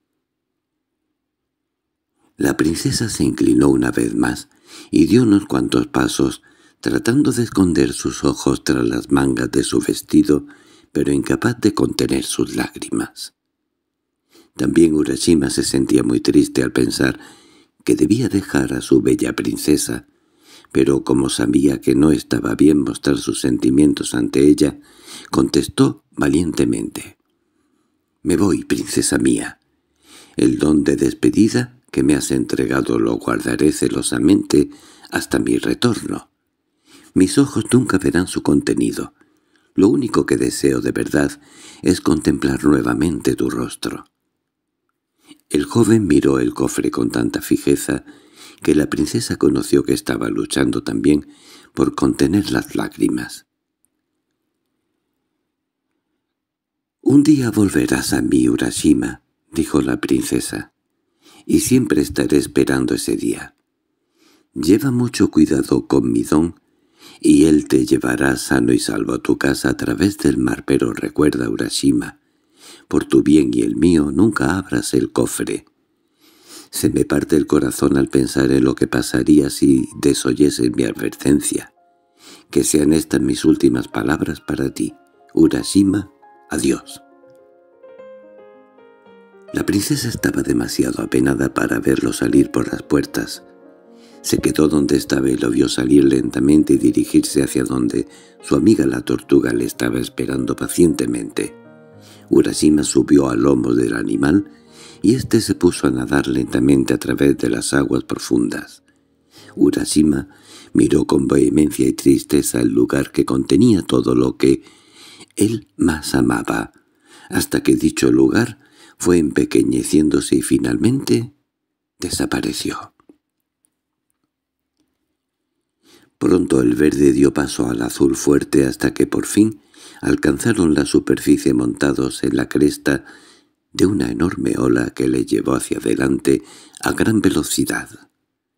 La princesa se inclinó una vez más y dio unos cuantos pasos, tratando de esconder sus ojos tras las mangas de su vestido, pero incapaz de contener sus lágrimas. También Urashima se sentía muy triste al pensar que debía dejar a su bella princesa, pero como sabía que no estaba bien mostrar sus sentimientos ante ella, contestó valientemente: «Me voy, princesa mía. El don de despedida que me has entregado lo guardaré celosamente hasta mi retorno. Mis ojos nunca verán su contenido. Lo único que deseo de verdad es contemplar nuevamente tu rostro». El joven miró el cofre con tanta fijeza que la princesa conoció que estaba luchando también por contener las lágrimas. «Un día volverás a mí, Urashima», dijo la princesa, «y siempre estaré esperando ese día. Lleva mucho cuidado con mi don, y él te llevará sano y salvo a tu casa a través del mar, pero recuerda, Urashima, por tu bien y el mío, nunca abras el cofre. Se me parte el corazón al pensar en lo que pasaría si desoyeses mi advertencia. Que sean estas mis últimas palabras para ti. Urashima, adiós». La princesa estaba demasiado apenada para verlo salir por las puertas. Se quedó donde estaba y lo vio salir lentamente y dirigirse hacia donde su amiga la tortuga le estaba esperando pacientemente. Urashima subió al lomo del animal y éste se puso a nadar lentamente a través de las aguas profundas. Urashima miró con vehemencia y tristeza el lugar que contenía todo lo que él más amaba, hasta que dicho lugar fue empequeñeciéndose y finalmente desapareció. Pronto el verde dio paso al azul fuerte hasta que por fin alcanzaron la superficie montados en la cresta de una enorme ola que le llevó hacia adelante a gran velocidad.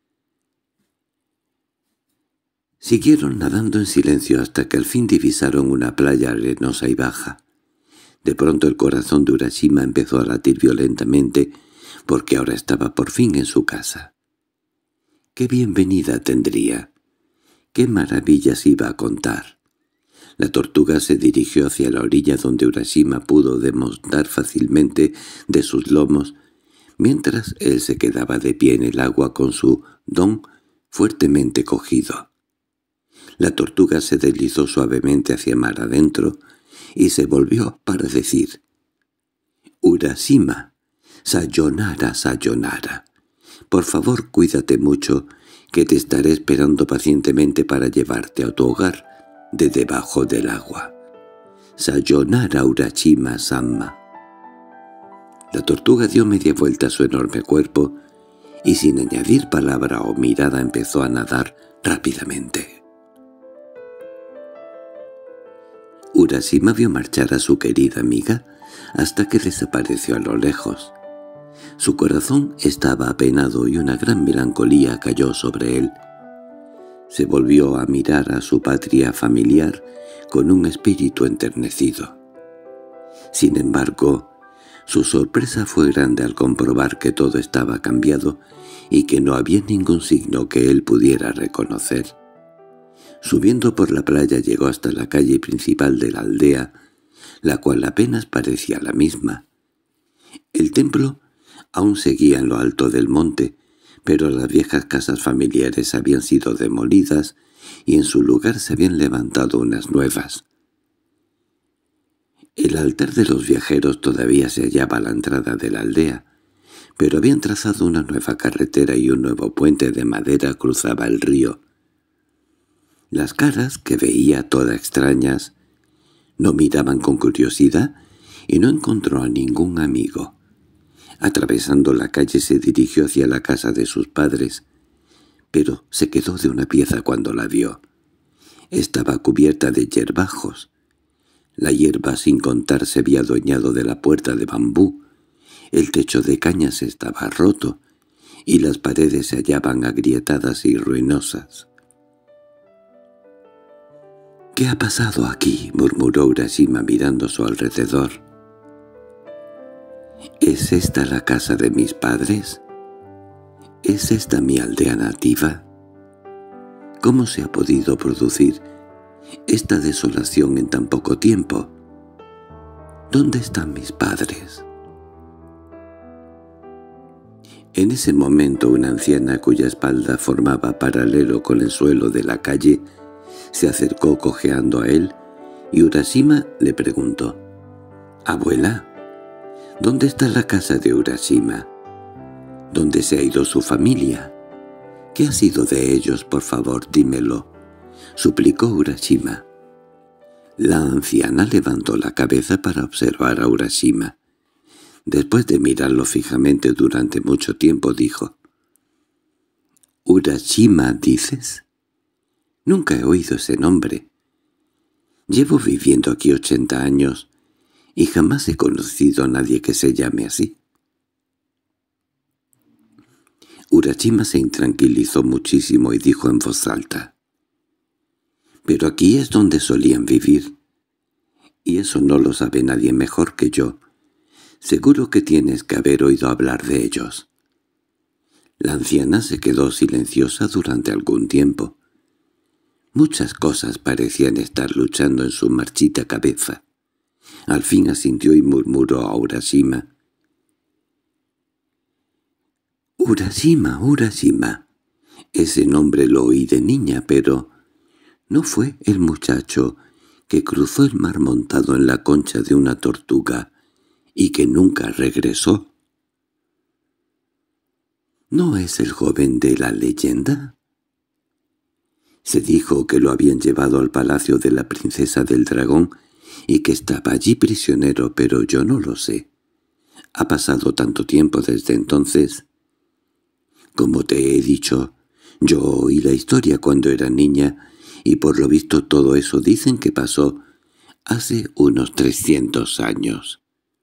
Siguieron nadando en silencio hasta que al fin divisaron una playa arenosa y baja. De pronto el corazón de Urashima empezó a latir violentamente porque ahora estaba por fin en su casa. ¡Qué bienvenida tendría! ¡Qué maravillas iba a contar! La tortuga se dirigió hacia la orilla donde Urashima pudo desmontar fácilmente de sus lomos, mientras él se quedaba de pie en el agua con su don fuertemente cogido. La tortuga se deslizó suavemente hacia mar adentro y se volvió para decir: «Urashima, sayonara, sayonara. Por favor, cuídate mucho, que te estaré esperando pacientemente para llevarte a tu hogar de debajo del agua. Sayonara, Urashima-sama». La tortuga dio media vuelta a su enorme cuerpo y sin añadir palabra o mirada empezó a nadar rápidamente. Urashima vio marchar a su querida amiga hasta que desapareció a lo lejos. Su corazón estaba apenado y una gran melancolía cayó sobre él. Se volvió a mirar a su patria familiar con un espíritu enternecido. Sin embargo, su sorpresa fue grande al comprobar que todo estaba cambiado y que no había ningún signo que él pudiera reconocer. Subiendo por la playa llegó hasta la calle principal de la aldea, la cual apenas parecía la misma. El templo aún seguía en lo alto del monte, pero las viejas casas familiares habían sido demolidas y en su lugar se habían levantado unas nuevas. El altar de los viajeros todavía se hallaba a la entrada de la aldea, pero habían trazado una nueva carretera y un nuevo puente de madera cruzaba el río. Las caras, que veía todas extrañas, no miraban con curiosidad y no encontró a ningún amigo. Atravesando la calle se dirigió hacia la casa de sus padres, pero se quedó de una pieza cuando la vio. Estaba cubierta de hierbajos. La hierba sin contar se había adueñado de la puerta de bambú, el techo de cañas estaba roto y las paredes se hallaban agrietadas y ruinosas. —¿Qué ha pasado aquí? —murmuró Urashima mirando a su alrededor. —¿Es esta la casa de mis padres? ¿Es esta mi aldea nativa? ¿Cómo se ha podido producir esta desolación en tan poco tiempo? ¿Dónde están mis padres? En ese momento una anciana cuya espalda formaba paralelo con el suelo de la calle se acercó cojeando a él y Urashima le preguntó: «Abuela, ¿dónde está la casa de Urashima? ¿Dónde se ha ido su familia? ¿Qué ha sido de ellos? Por favor, dímelo», suplicó Urashima. La anciana levantó la cabeza para observar a Urashima. Después de mirarlo fijamente durante mucho tiempo dijo: «¿Urashima, dices? Nunca he oído ese nombre. Llevo viviendo aquí ochenta años y jamás he conocido a nadie que se llame así». Urashima se intranquilizó muchísimo y dijo en voz alta: «Pero aquí es donde solían vivir, y eso no lo sabe nadie mejor que yo. Seguro que tienes que haber oído hablar de ellos». La anciana se quedó silenciosa durante algún tiempo. Muchas cosas parecían estar luchando en su marchita cabeza. Al fin asintió y murmuró a Urashima: «Urashima, Urashima. Ese nombre lo oí de niña, pero ¿no fue el muchacho que cruzó el mar montado en la concha de una tortuga y que nunca regresó? ¿No es el joven de la leyenda? Se dijo que lo habían llevado al palacio de la princesa del dragón y que estaba allí prisionero, pero yo no lo sé. Ha pasado tanto tiempo desde entonces. Como te he dicho, yo oí la historia cuando era niña, y por lo visto todo eso dicen que pasó hace unos trescientos años.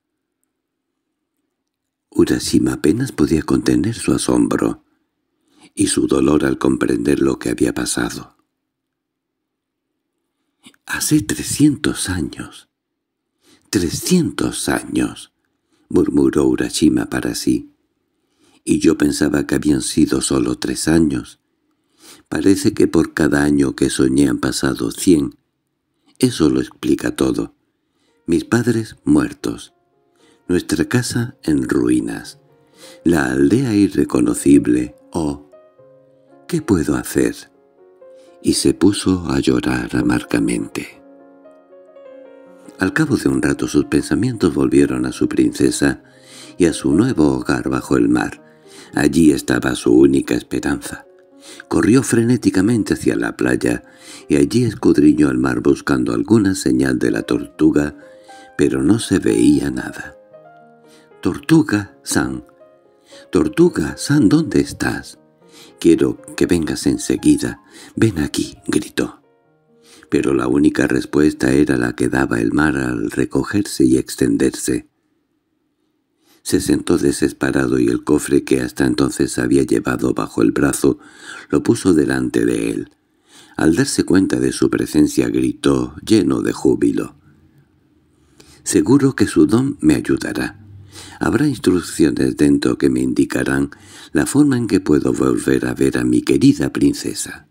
Urashima apenas podía contener su asombro y su dolor al comprender lo que había pasado. «Hace trescientos años. ¡Trescientos años!», murmuró Urashima para sí. «Y yo pensaba que habían sido solo tres años. Parece que por cada año que soñé han pasado cien. Eso lo explica todo. Mis padres muertos. Nuestra casa en ruinas. La aldea irreconocible. Oh, ¿qué puedo hacer?». Y se puso a llorar amargamente. Al cabo de un rato sus pensamientos volvieron a su princesa y a su nuevo hogar bajo el mar. Allí estaba su única esperanza. Corrió frenéticamente hacia la playa y allí escudriñó el mar buscando alguna señal de la tortuga, pero no se veía nada. «Tortuga-san, Tortuga-san, ¿dónde estás? Quiero que vengas enseguida. Ven aquí», gritó. Pero la única respuesta era la que daba el mar al recogerse y extenderse. Se sentó desesperado y el cofre que hasta entonces había llevado bajo el brazo lo puso delante de él. Al darse cuenta de su presencia gritó, lleno de júbilo: «Seguro que su don me ayudará. Habrá instrucciones dentro que me indicarán la forma en que puedo volver a ver a mi querida princesa».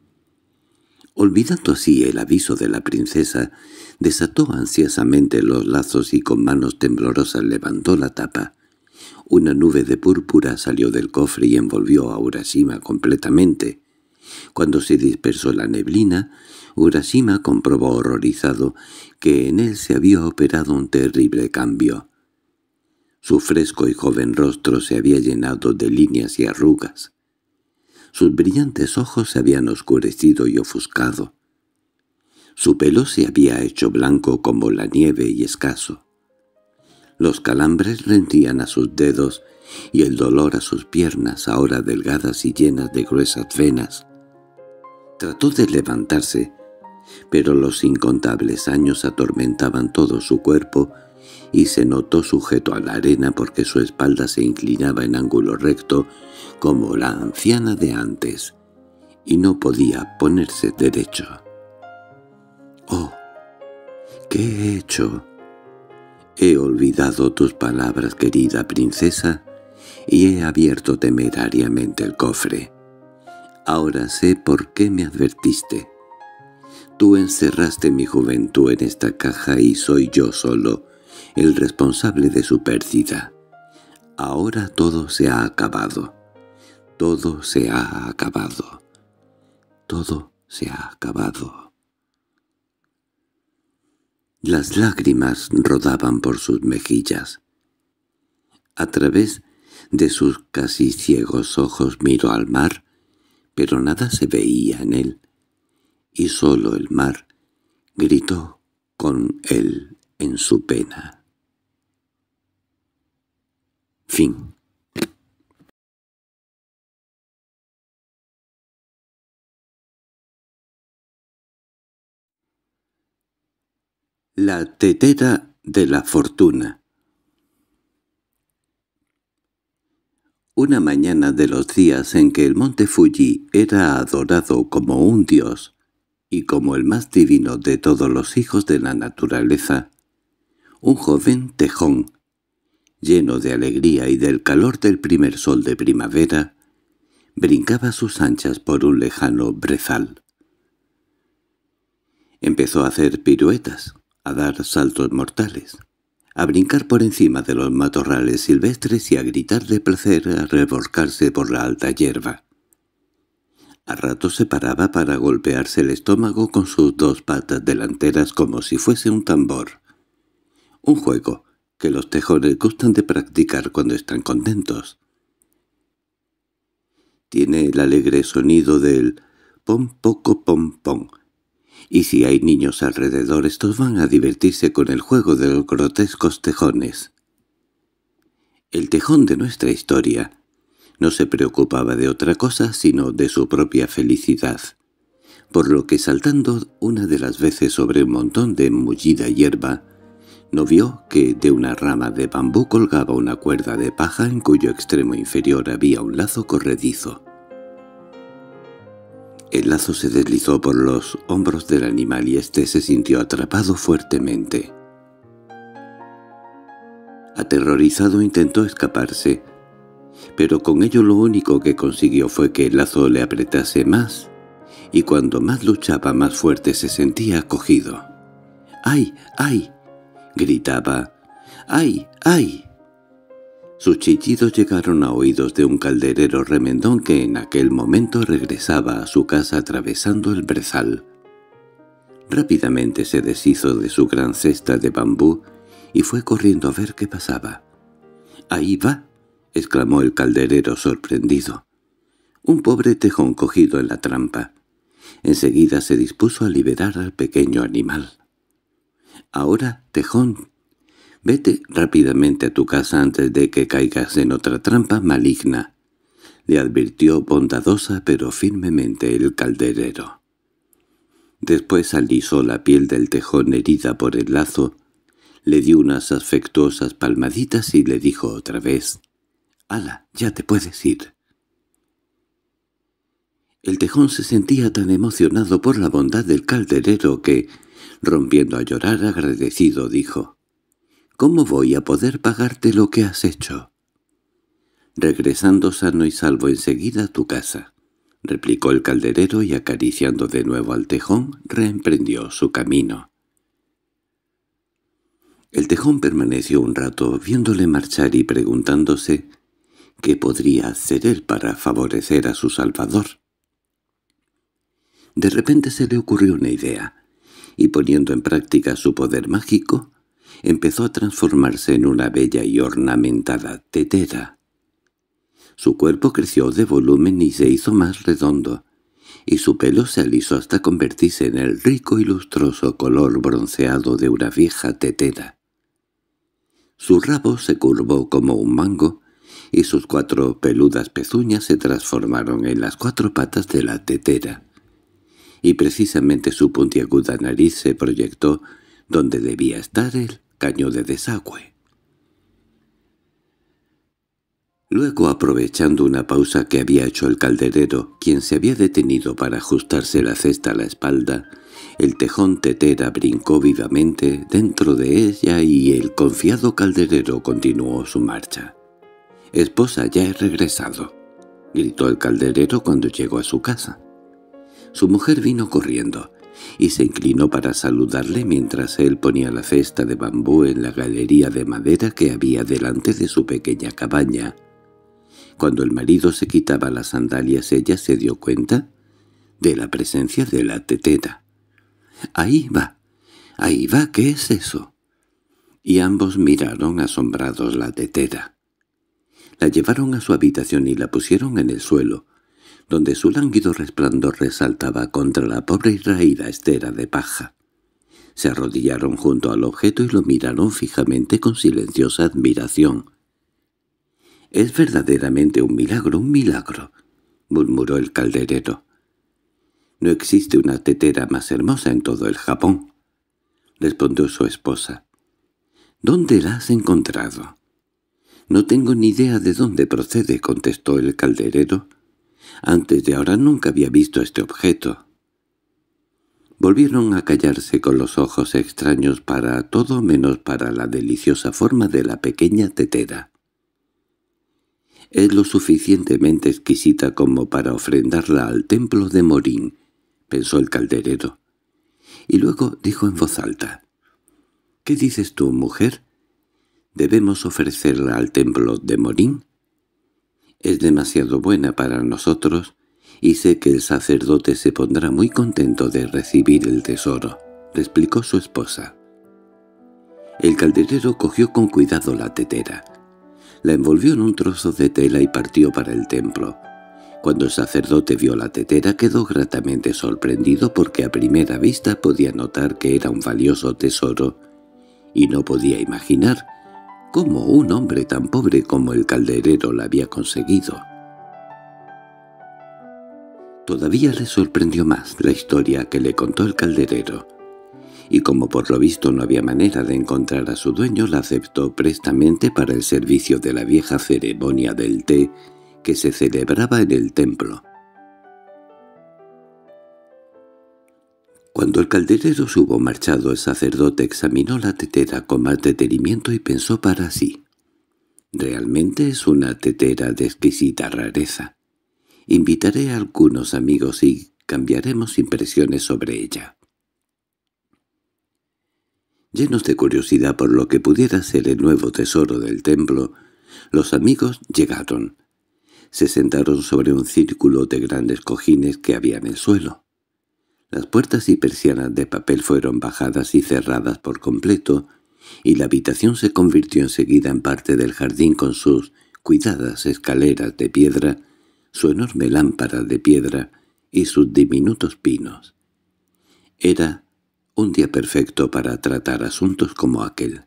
Olvidando así el aviso de la princesa, desató ansiosamente los lazos y con manos temblorosas levantó la tapa. Una nube de púrpura salió del cofre y envolvió a Urashima completamente. Cuando se dispersó la neblina, Urashima comprobó horrorizado que en él se había operado un terrible cambio. Su fresco y joven rostro se había llenado de líneas y arrugas. Sus brillantes ojos se habían oscurecido y ofuscado. Su pelo se había hecho blanco como la nieve y escaso. Los calambres rendían a sus dedos y el dolor a sus piernas, ahora delgadas y llenas de gruesas venas. Trató de levantarse, pero los incontables años atormentaban todo su cuerpo y se notó sujeto a la arena porque su espalda se inclinaba en ángulo recto como la anciana de antes, y no podía ponerse derecho. «Oh, ¿qué he hecho? He olvidado tus palabras, querida princesa, y he abierto temerariamente el cofre. Ahora sé por qué me advertiste. Tú encerraste mi juventud en esta caja y soy yo solo el responsable de su pérdida. Ahora todo se ha acabado. Todo se ha acabado. Todo se ha acabado». Las lágrimas rodaban por sus mejillas. A través de sus casi ciegos ojos miró al mar, pero nada se veía en él, y solo el mar gritó con él en su pena. Fin. La tetera de la fortuna. Una mañana de los días en que el monte Fuji era adorado como un dios y como el más divino de todos los hijos de la naturaleza, un joven tejón, lleno de alegría y del calor del primer sol de primavera, brincaba a sus anchas por un lejano brezal. Empezó a hacer piruetas, a dar saltos mortales, a brincar por encima de los matorrales silvestres y a gritar de placer a revolcarse por la alta hierba. A ratos se paraba para golpearse el estómago con sus dos patas delanteras como si fuese un tambor. Un juego que los tejones gustan de practicar cuando están contentos. Tiene el alegre sonido del pom poco pom pom, Y si hay niños alrededor, estos van a divertirse con el juego de los grotescos tejones. El tejón de nuestra historia no se preocupaba de otra cosa sino de su propia felicidad, por lo que saltando una de las veces sobre un montón de mullida hierba, no vio que de una rama de bambú colgaba una cuerda de paja en cuyo extremo inferior había un lazo corredizo. El lazo se deslizó por los hombros del animal y éste se sintió atrapado fuertemente. Aterrorizado intentó escaparse, pero con ello lo único que consiguió fue que el lazo le apretase más, y cuando más luchaba más fuerte se sentía cogido. —¡Ay, ay! —gritaba. —¡Ay, ay! Sus chillidos llegaron a oídos de un calderero remendón que en aquel momento regresaba a su casa atravesando el brezal. Rápidamente se deshizo de su gran cesta de bambú y fue corriendo a ver qué pasaba. —¡Ahí va! —exclamó el calderero sorprendido. Un pobre tejón cogido en la trampa. Enseguida se dispuso a liberar al pequeño animal. —Ahora, tejón, vete rápidamente a tu casa antes de que caigas en otra trampa maligna —le advirtió bondadosa pero firmemente el calderero. Después alisó la piel del tejón herida por el lazo, le dio unas afectuosas palmaditas y le dijo otra vez: —¡Hala, ya te puedes ir! El tejón se sentía tan emocionado por la bondad del calderero que, rompiendo a llorar agradecido, dijo: —¿Cómo voy a poder pagarte lo que has hecho? —Regresando sano y salvo enseguida a tu casa —replicó el calderero y acariciando de nuevo al tejón, reemprendió su camino. El tejón permaneció un rato viéndole marchar y preguntándose qué podría hacer él para favorecer a su salvador. De repente se le ocurrió una idea, y poniendo en práctica su poder mágico, empezó a transformarse en una bella y ornamentada tetera. Su cuerpo creció de volumen y se hizo más redondo, y su pelo se alisó hasta convertirse en el rico y lustroso color bronceado de una vieja tetera. Su rabo se curvó como un mango, y sus cuatro peludas pezuñas se transformaron en las cuatro patas de la tetera, y precisamente su puntiaguda nariz se proyectó donde debía estar el caño de desagüe. Luego, aprovechando una pausa que había hecho el calderero, quien se había detenido para ajustarse la cesta a la espalda, el tejón tetera brincó vivamente dentro de ella y el confiado calderero continuó su marcha. —Esposa, ya he regresado —gritó el calderero cuando llegó a su casa. Su mujer vino corriendo y se inclinó para saludarle mientras él ponía la cesta de bambú en la galería de madera que había delante de su pequeña cabaña. Cuando el marido se quitaba las sandalias, ella se dio cuenta de la presencia de la tetera. —¡Ahí va! ¡Ahí va! ¿Qué es eso? Y ambos miraron asombrados la tetera. La llevaron a su habitación y la pusieron en el suelo, donde su lánguido resplandor resaltaba contra la pobre y raída estera de paja. Se arrodillaron junto al objeto y lo miraron fijamente con silenciosa admiración. —Es verdaderamente un milagro, un milagro —murmuró el calderero. —No existe una tetera más hermosa en todo el Japón —respondió su esposa. —¿Dónde la has encontrado? —No tengo ni idea de dónde procede —contestó el calderero—. Antes de ahora nunca había visto este objeto. Volvieron a callarse con los ojos extraños para todo menos para la deliciosa forma de la pequeña tetera. «Es lo suficientemente exquisita como para ofrendarla al templo de Morín», pensó el calderero. Y luego dijo en voz alta: «¿Qué dices tú, mujer? ¿Debemos ofrecerla al templo de Morín? Es demasiado buena para nosotros, y sé que el sacerdote se pondrá muy contento de recibir el tesoro», le explicó su esposa. El calderero cogió con cuidado la tetera, la envolvió en un trozo de tela y partió para el templo. Cuando el sacerdote vio la tetera quedó gratamente sorprendido porque a primera vista podía notar que era un valioso tesoro y no podía imaginar cómo un hombre tan pobre como el calderero la había conseguido. Todavía le sorprendió más la historia que le contó el calderero, y como por lo visto no había manera de encontrar a su dueño, la aceptó prestamente para el servicio de la vieja ceremonia del té que se celebraba en el templo. Cuando el calderero se hubo marchado, el sacerdote examinó la tetera con más detenimiento y pensó para sí: «Realmente es una tetera de exquisita rareza. Invitaré a algunos amigos y cambiaremos impresiones sobre ella». Llenos de curiosidad por lo que pudiera ser el nuevo tesoro del templo, los amigos llegaron. Se sentaron sobre un círculo de grandes cojines que había en el suelo. Las puertas y persianas de papel fueron bajadas y cerradas por completo, y la habitación se convirtió enseguida en parte del jardín con sus cuidadas escaleras de piedra, su enorme lámpara de piedra y sus diminutos pinos. Era un día perfecto para tratar asuntos como aquel.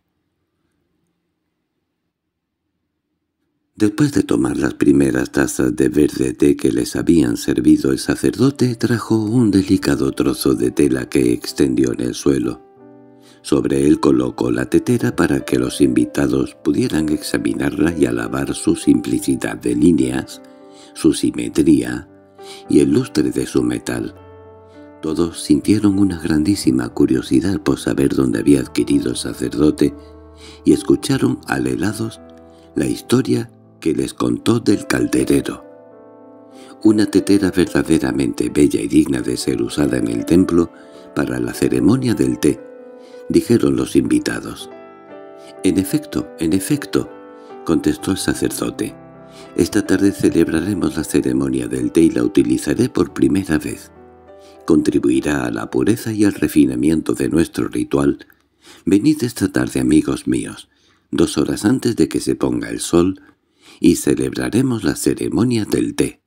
Después de tomar las primeras tazas de verde té que les habían servido, el sacerdote trajo un delicado trozo de tela que extendió en el suelo. Sobre él colocó la tetera para que los invitados pudieran examinarla y alabar su simplicidad de líneas, su simetría y el lustre de su metal. Todos sintieron una grandísima curiosidad por saber dónde había adquirido el sacerdote y escucharon alelados la historia que les contó del calderero. Una tetera verdaderamente bella y digna de ser usada en el templo para la ceremonia del té, dijeron los invitados. «En efecto, en efecto», contestó el sacerdote. «Esta tarde celebraremos la ceremonia del té y la utilizaré por primera vez. Contribuirá a la pureza y al refinamiento de nuestro ritual. Venid esta tarde, amigos míos, dos horas antes de que se ponga el sol, y celebraremos la ceremonia del té».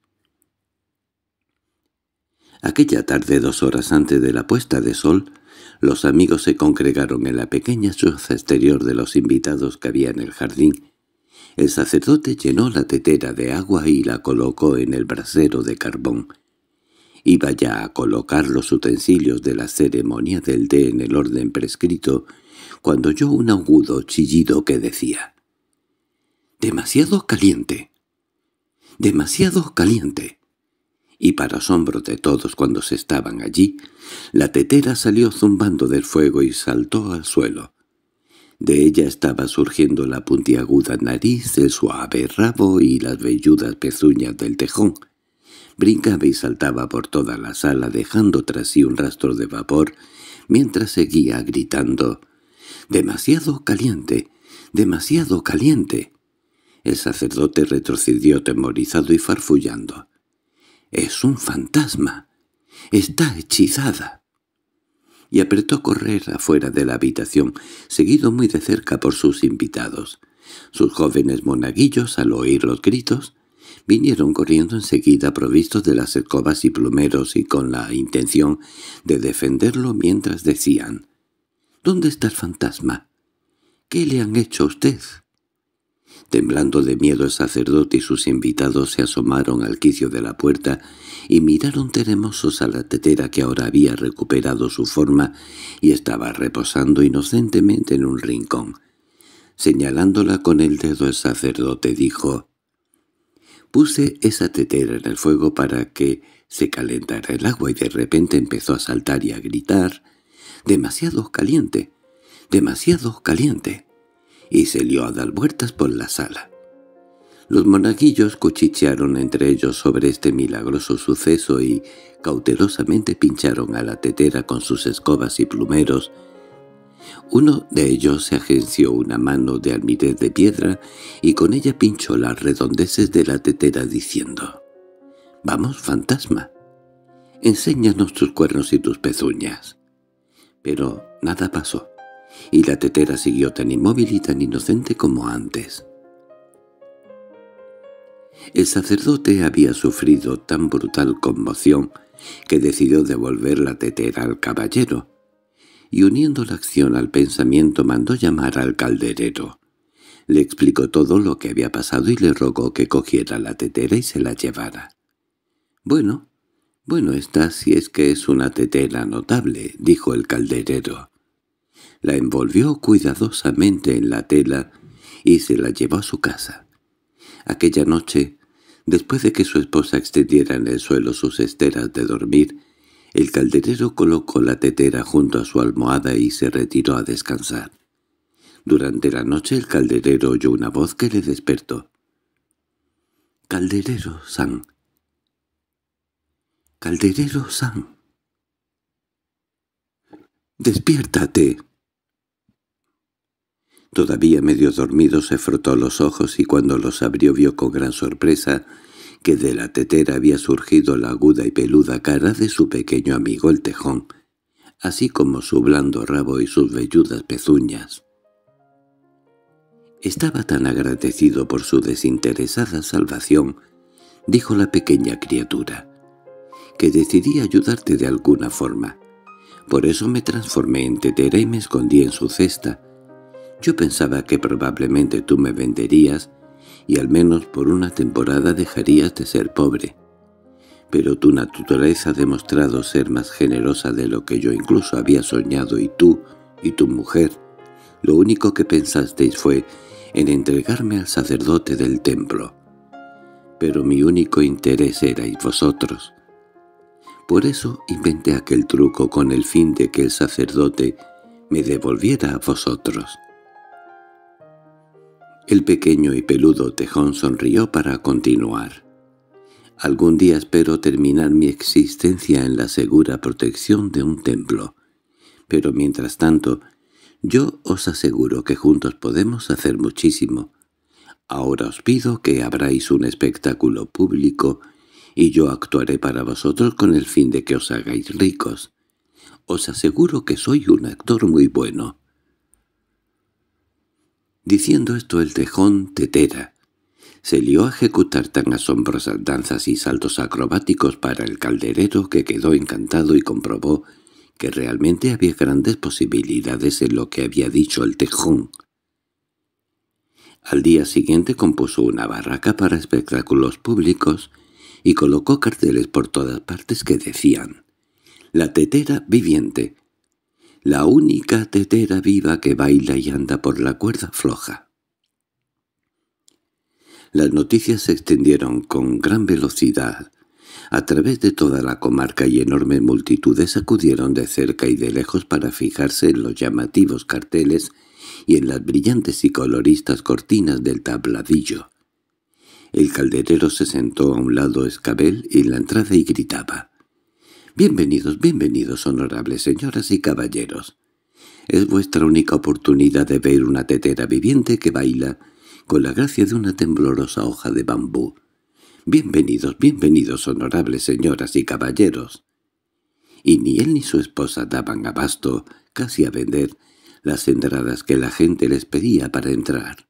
Aquella tarde, dos horas antes de la puesta de sol, los amigos se congregaron en la pequeña choza exterior de los invitados que había en el jardín. El sacerdote llenó la tetera de agua y la colocó en el brasero de carbón. Iba ya a colocar los utensilios de la ceremonia del té en el orden prescrito, cuando oyó un agudo chillido que decía: «¡Demasiado caliente! ¡Demasiado caliente!». Y para asombro de todos cuantos estaban allí, la tetera salió zumbando del fuego y saltó al suelo. De ella estaba surgiendo la puntiaguda nariz, el suave rabo y las velludas pezuñas del tejón. Brincaba y saltaba por toda la sala, dejando tras sí un rastro de vapor, mientras seguía gritando: «¡Demasiado caliente! ¡Demasiado caliente!». El sacerdote retrocedió temorizado y farfullando: «¡Es un fantasma! ¡Está hechizada!». Y apretó correr afuera de la habitación, seguido muy de cerca por sus invitados. Sus jóvenes monaguillos, al oír los gritos, vinieron corriendo enseguida provistos de las escobas y plumeros y con la intención de defenderlo mientras decían: «¿Dónde está el fantasma? ¿Qué le han hecho a usted?». Temblando de miedo, el sacerdote y sus invitados se asomaron al quicio de la puerta y miraron temerosos a la tetera que ahora había recuperado su forma y estaba reposando inocentemente en un rincón. Señalándola con el dedo, el sacerdote dijo: «Puse esa tetera en el fuego para que se calentara el agua y de repente empezó a saltar y a gritar: «¡Demasiado caliente! ¡Demasiado caliente!». Y se lió a dar vueltas por la sala. Los monaguillos cuchichearon entre ellos sobre este milagroso suceso y cautelosamente pincharon a la tetera con sus escobas y plumeros. Uno de ellos se agenció una mano de almirez de piedra y con ella pinchó las redondeces de la tetera diciendo: «Vamos, fantasma, enséñanos tus cuernos y tus pezuñas». Pero nada pasó, y la tetera siguió tan inmóvil y tan inocente como antes. El sacerdote había sufrido tan brutal conmoción que decidió devolver la tetera al caballero, y uniendo la acción al pensamiento mandó llamar al calderero. Le explicó todo lo que había pasado y le rogó que cogiera la tetera y se la llevara. «Bueno, bueno está si es que es una tetera notable», dijo el calderero. La envolvió cuidadosamente en la tela y se la llevó a su casa. Aquella noche, después de que su esposa extendiera en el suelo sus esteras de dormir, el calderero colocó la tetera junto a su almohada y se retiró a descansar. Durante la noche el calderero oyó una voz que le despertó. «Calderero-san, Calderero-san, despiértate». Todavía medio dormido se frotó los ojos y cuando los abrió vio con gran sorpresa que de la tetera había surgido la aguda y peluda cara de su pequeño amigo el tejón, así como su blando rabo y sus velludas pezuñas. Estaba tan agradecido por su desinteresada salvación, dijo la pequeña criatura, que decidí ayudarte de alguna forma. Por eso me transformé en tetera y me escondí en su cesta. Yo pensaba que probablemente tú me venderías y al menos por una temporada dejarías de ser pobre. Pero tu naturaleza ha demostrado ser más generosa de lo que yo incluso había soñado y tú y tu mujer, lo único que pensasteis fue en entregarme al sacerdote del templo. Pero mi único interés erais vosotros. Por eso inventé aquel truco con el fin de que el sacerdote me devolviera a vosotros. El pequeño y peludo tejón sonrió para continuar. Algún día espero terminar mi existencia en la segura protección de un templo, pero mientras tanto, yo os aseguro que juntos podemos hacer muchísimo. Ahora os pido que abráis un espectáculo público y yo actuaré para vosotros con el fin de que os hagáis ricos. Os aseguro que soy un actor muy bueno». Diciendo esto el tejón tetera se lió a ejecutar tan asombrosas danzas y saltos acrobáticos para el calderero que quedó encantado y comprobó que realmente había grandes posibilidades en lo que había dicho el tejón. Al día siguiente compuso una barraca para espectáculos públicos y colocó carteles por todas partes que decían «La tetera viviente», la única tetera viva que baila y anda por la cuerda floja. Las noticias se extendieron con gran velocidad a través de toda la comarca y enormes multitudes acudieron de cerca y de lejos para fijarse en los llamativos carteles y en las brillantes y coloristas cortinas del tabladillo. El calderero se sentó a un lado escabel en la entrada y gritaba: «Bienvenidos, bienvenidos, honorables señoras y caballeros. Es vuestra única oportunidad de ver una tetera viviente que baila con la gracia de una temblorosa hoja de bambú. Bienvenidos, bienvenidos, honorables señoras y caballeros». Y ni él ni su esposa daban abasto casi a vender las entradas que la gente les pedía para entrar.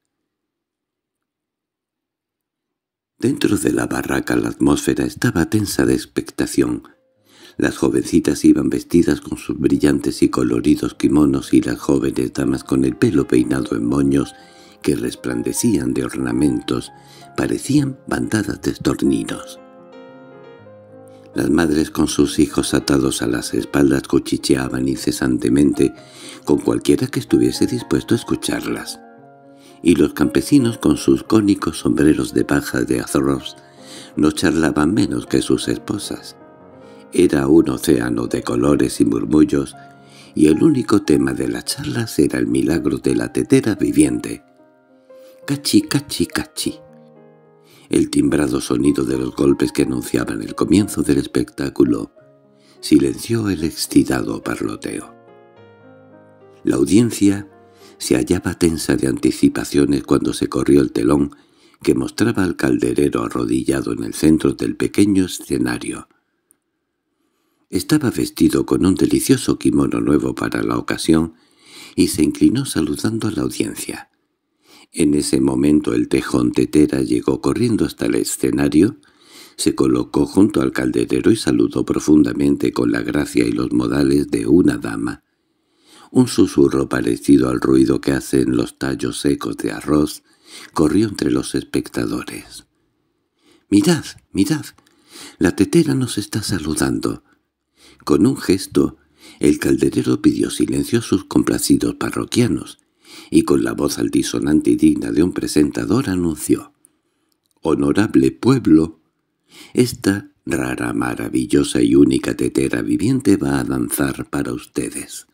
Dentro de la barraca la atmósfera estaba tensa de expectación. Las jovencitas iban vestidas con sus brillantes y coloridos kimonos y las jóvenes damas con el pelo peinado en moños que resplandecían de ornamentos, parecían bandadas de estorninos. Las madres con sus hijos atados a las espaldas cuchicheaban incesantemente con cualquiera que estuviese dispuesto a escucharlas. Y los campesinos con sus cónicos sombreros de paja de arroz no charlaban menos que sus esposas. Era un océano de colores y murmullos, y el único tema de las charlas era el milagro de la tetera viviente. Cachi, cachi, cachi. El timbrado sonido de los golpes que anunciaban el comienzo del espectáculo silenció el excitado parloteo. La audiencia se hallaba tensa de anticipaciones cuando se corrió el telón que mostraba al calderero arrodillado en el centro del pequeño escenario. Estaba vestido con un delicioso kimono nuevo para la ocasión y se inclinó saludando a la audiencia. En ese momento el tejón tetera llegó corriendo hasta el escenario, se colocó junto al calderero y saludó profundamente con la gracia y los modales de una dama. Un susurro parecido al ruido que hacen los tallos secos de arroz corrió entre los espectadores. «¡Mirad, mirad! La tetera nos está saludando». Con un gesto, el calderero pidió silencio a sus complacidos parroquianos, y con la voz altisonante y digna de un presentador anunció: «Honorable pueblo, esta rara, maravillosa y única tetera viviente va a danzar para ustedes».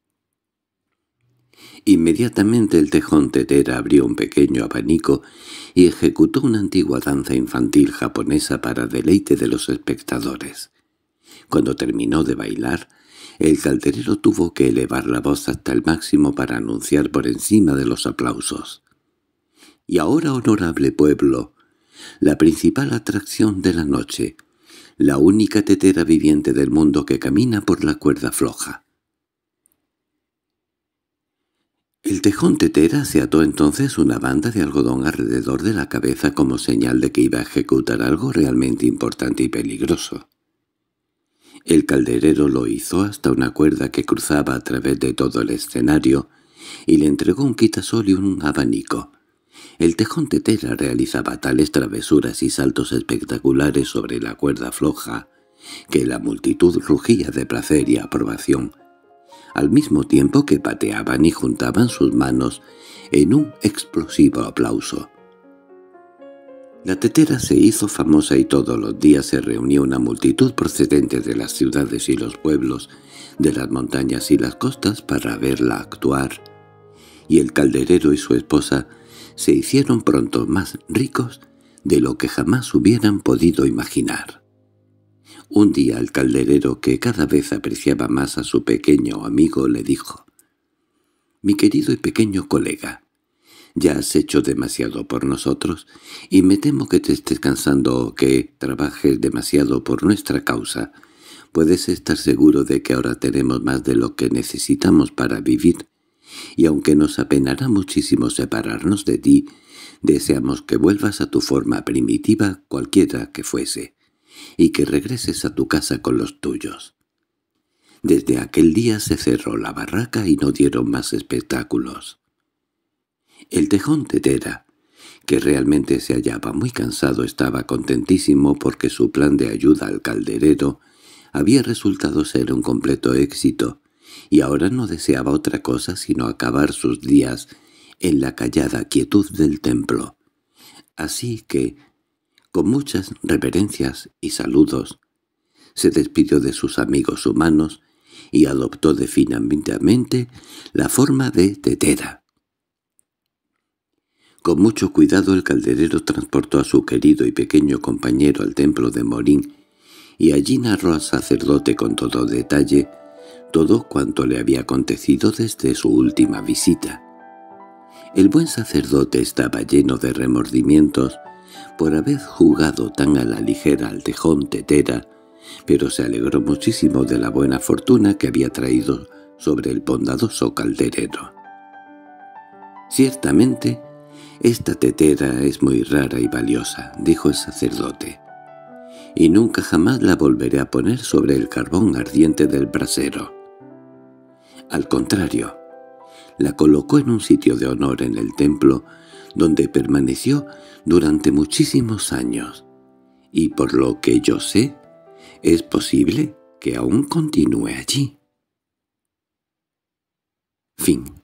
Inmediatamente el tejón tetera abrió un pequeño abanico y ejecutó una antigua danza infantil japonesa para deleite de los espectadores. Cuando terminó de bailar, el calderero tuvo que elevar la voz hasta el máximo para anunciar por encima de los aplausos: «Y ahora, honorable pueblo, la principal atracción de la noche, la única tetera viviente del mundo que camina por la cuerda floja». El tejón tetera se ató entonces una banda de algodón alrededor de la cabeza como señal de que iba a ejecutar algo realmente importante y peligroso. El calderero lo hizo hasta una cuerda que cruzaba a través de todo el escenario y le entregó un quitasol y un abanico. El tejón tetera realizaba tales travesuras y saltos espectaculares sobre la cuerda floja que la multitud rugía de placer y aprobación, al mismo tiempo que pateaban y juntaban sus manos en un explosivo aplauso. La tetera se hizo famosa y todos los días se reunía una multitud procedente de las ciudades y los pueblos, de las montañas y las costas para verla actuar, y el calderero y su esposa se hicieron pronto más ricos de lo que jamás hubieran podido imaginar. Un día el calderero, que cada vez apreciaba más a su pequeño amigo, le dijo: «Mi querido y pequeño colega, ya has hecho demasiado por nosotros, y me temo que te estés cansando o que trabajes demasiado por nuestra causa. Puedes estar seguro de que ahora tenemos más de lo que necesitamos para vivir, y aunque nos apenará muchísimo separarnos de ti, deseamos que vuelvas a tu forma primitiva cualquiera que fuese, y que regreses a tu casa con los tuyos». Desde aquel día se cerró la barraca y no dieron más espectáculos. El tejón tetera, que realmente se hallaba muy cansado, estaba contentísimo porque su plan de ayuda al calderero había resultado ser un completo éxito, y ahora no deseaba otra cosa sino acabar sus días en la callada quietud del templo. Así que, con muchas reverencias y saludos, se despidió de sus amigos humanos y adoptó definitivamente la forma de tetera. Con mucho cuidado el calderero transportó a su querido y pequeño compañero al templo de Morín, y allí narró al sacerdote con todo detalle todo cuanto le había acontecido desde su última visita. El buen sacerdote estaba lleno de remordimientos por haber jugado tan a la ligera al tejón tetera, pero se alegró muchísimo de la buena fortuna que había traído sobre el bondadoso calderero. «Ciertamente, esta tetera es muy rara y valiosa», dijo el sacerdote, «y nunca jamás la volveré a poner sobre el carbón ardiente del brasero. Al contrario, la colocó en un sitio de honor en el templo, donde permaneció durante muchísimos años, y por lo que yo sé, es posible que aún continúe allí». Fin.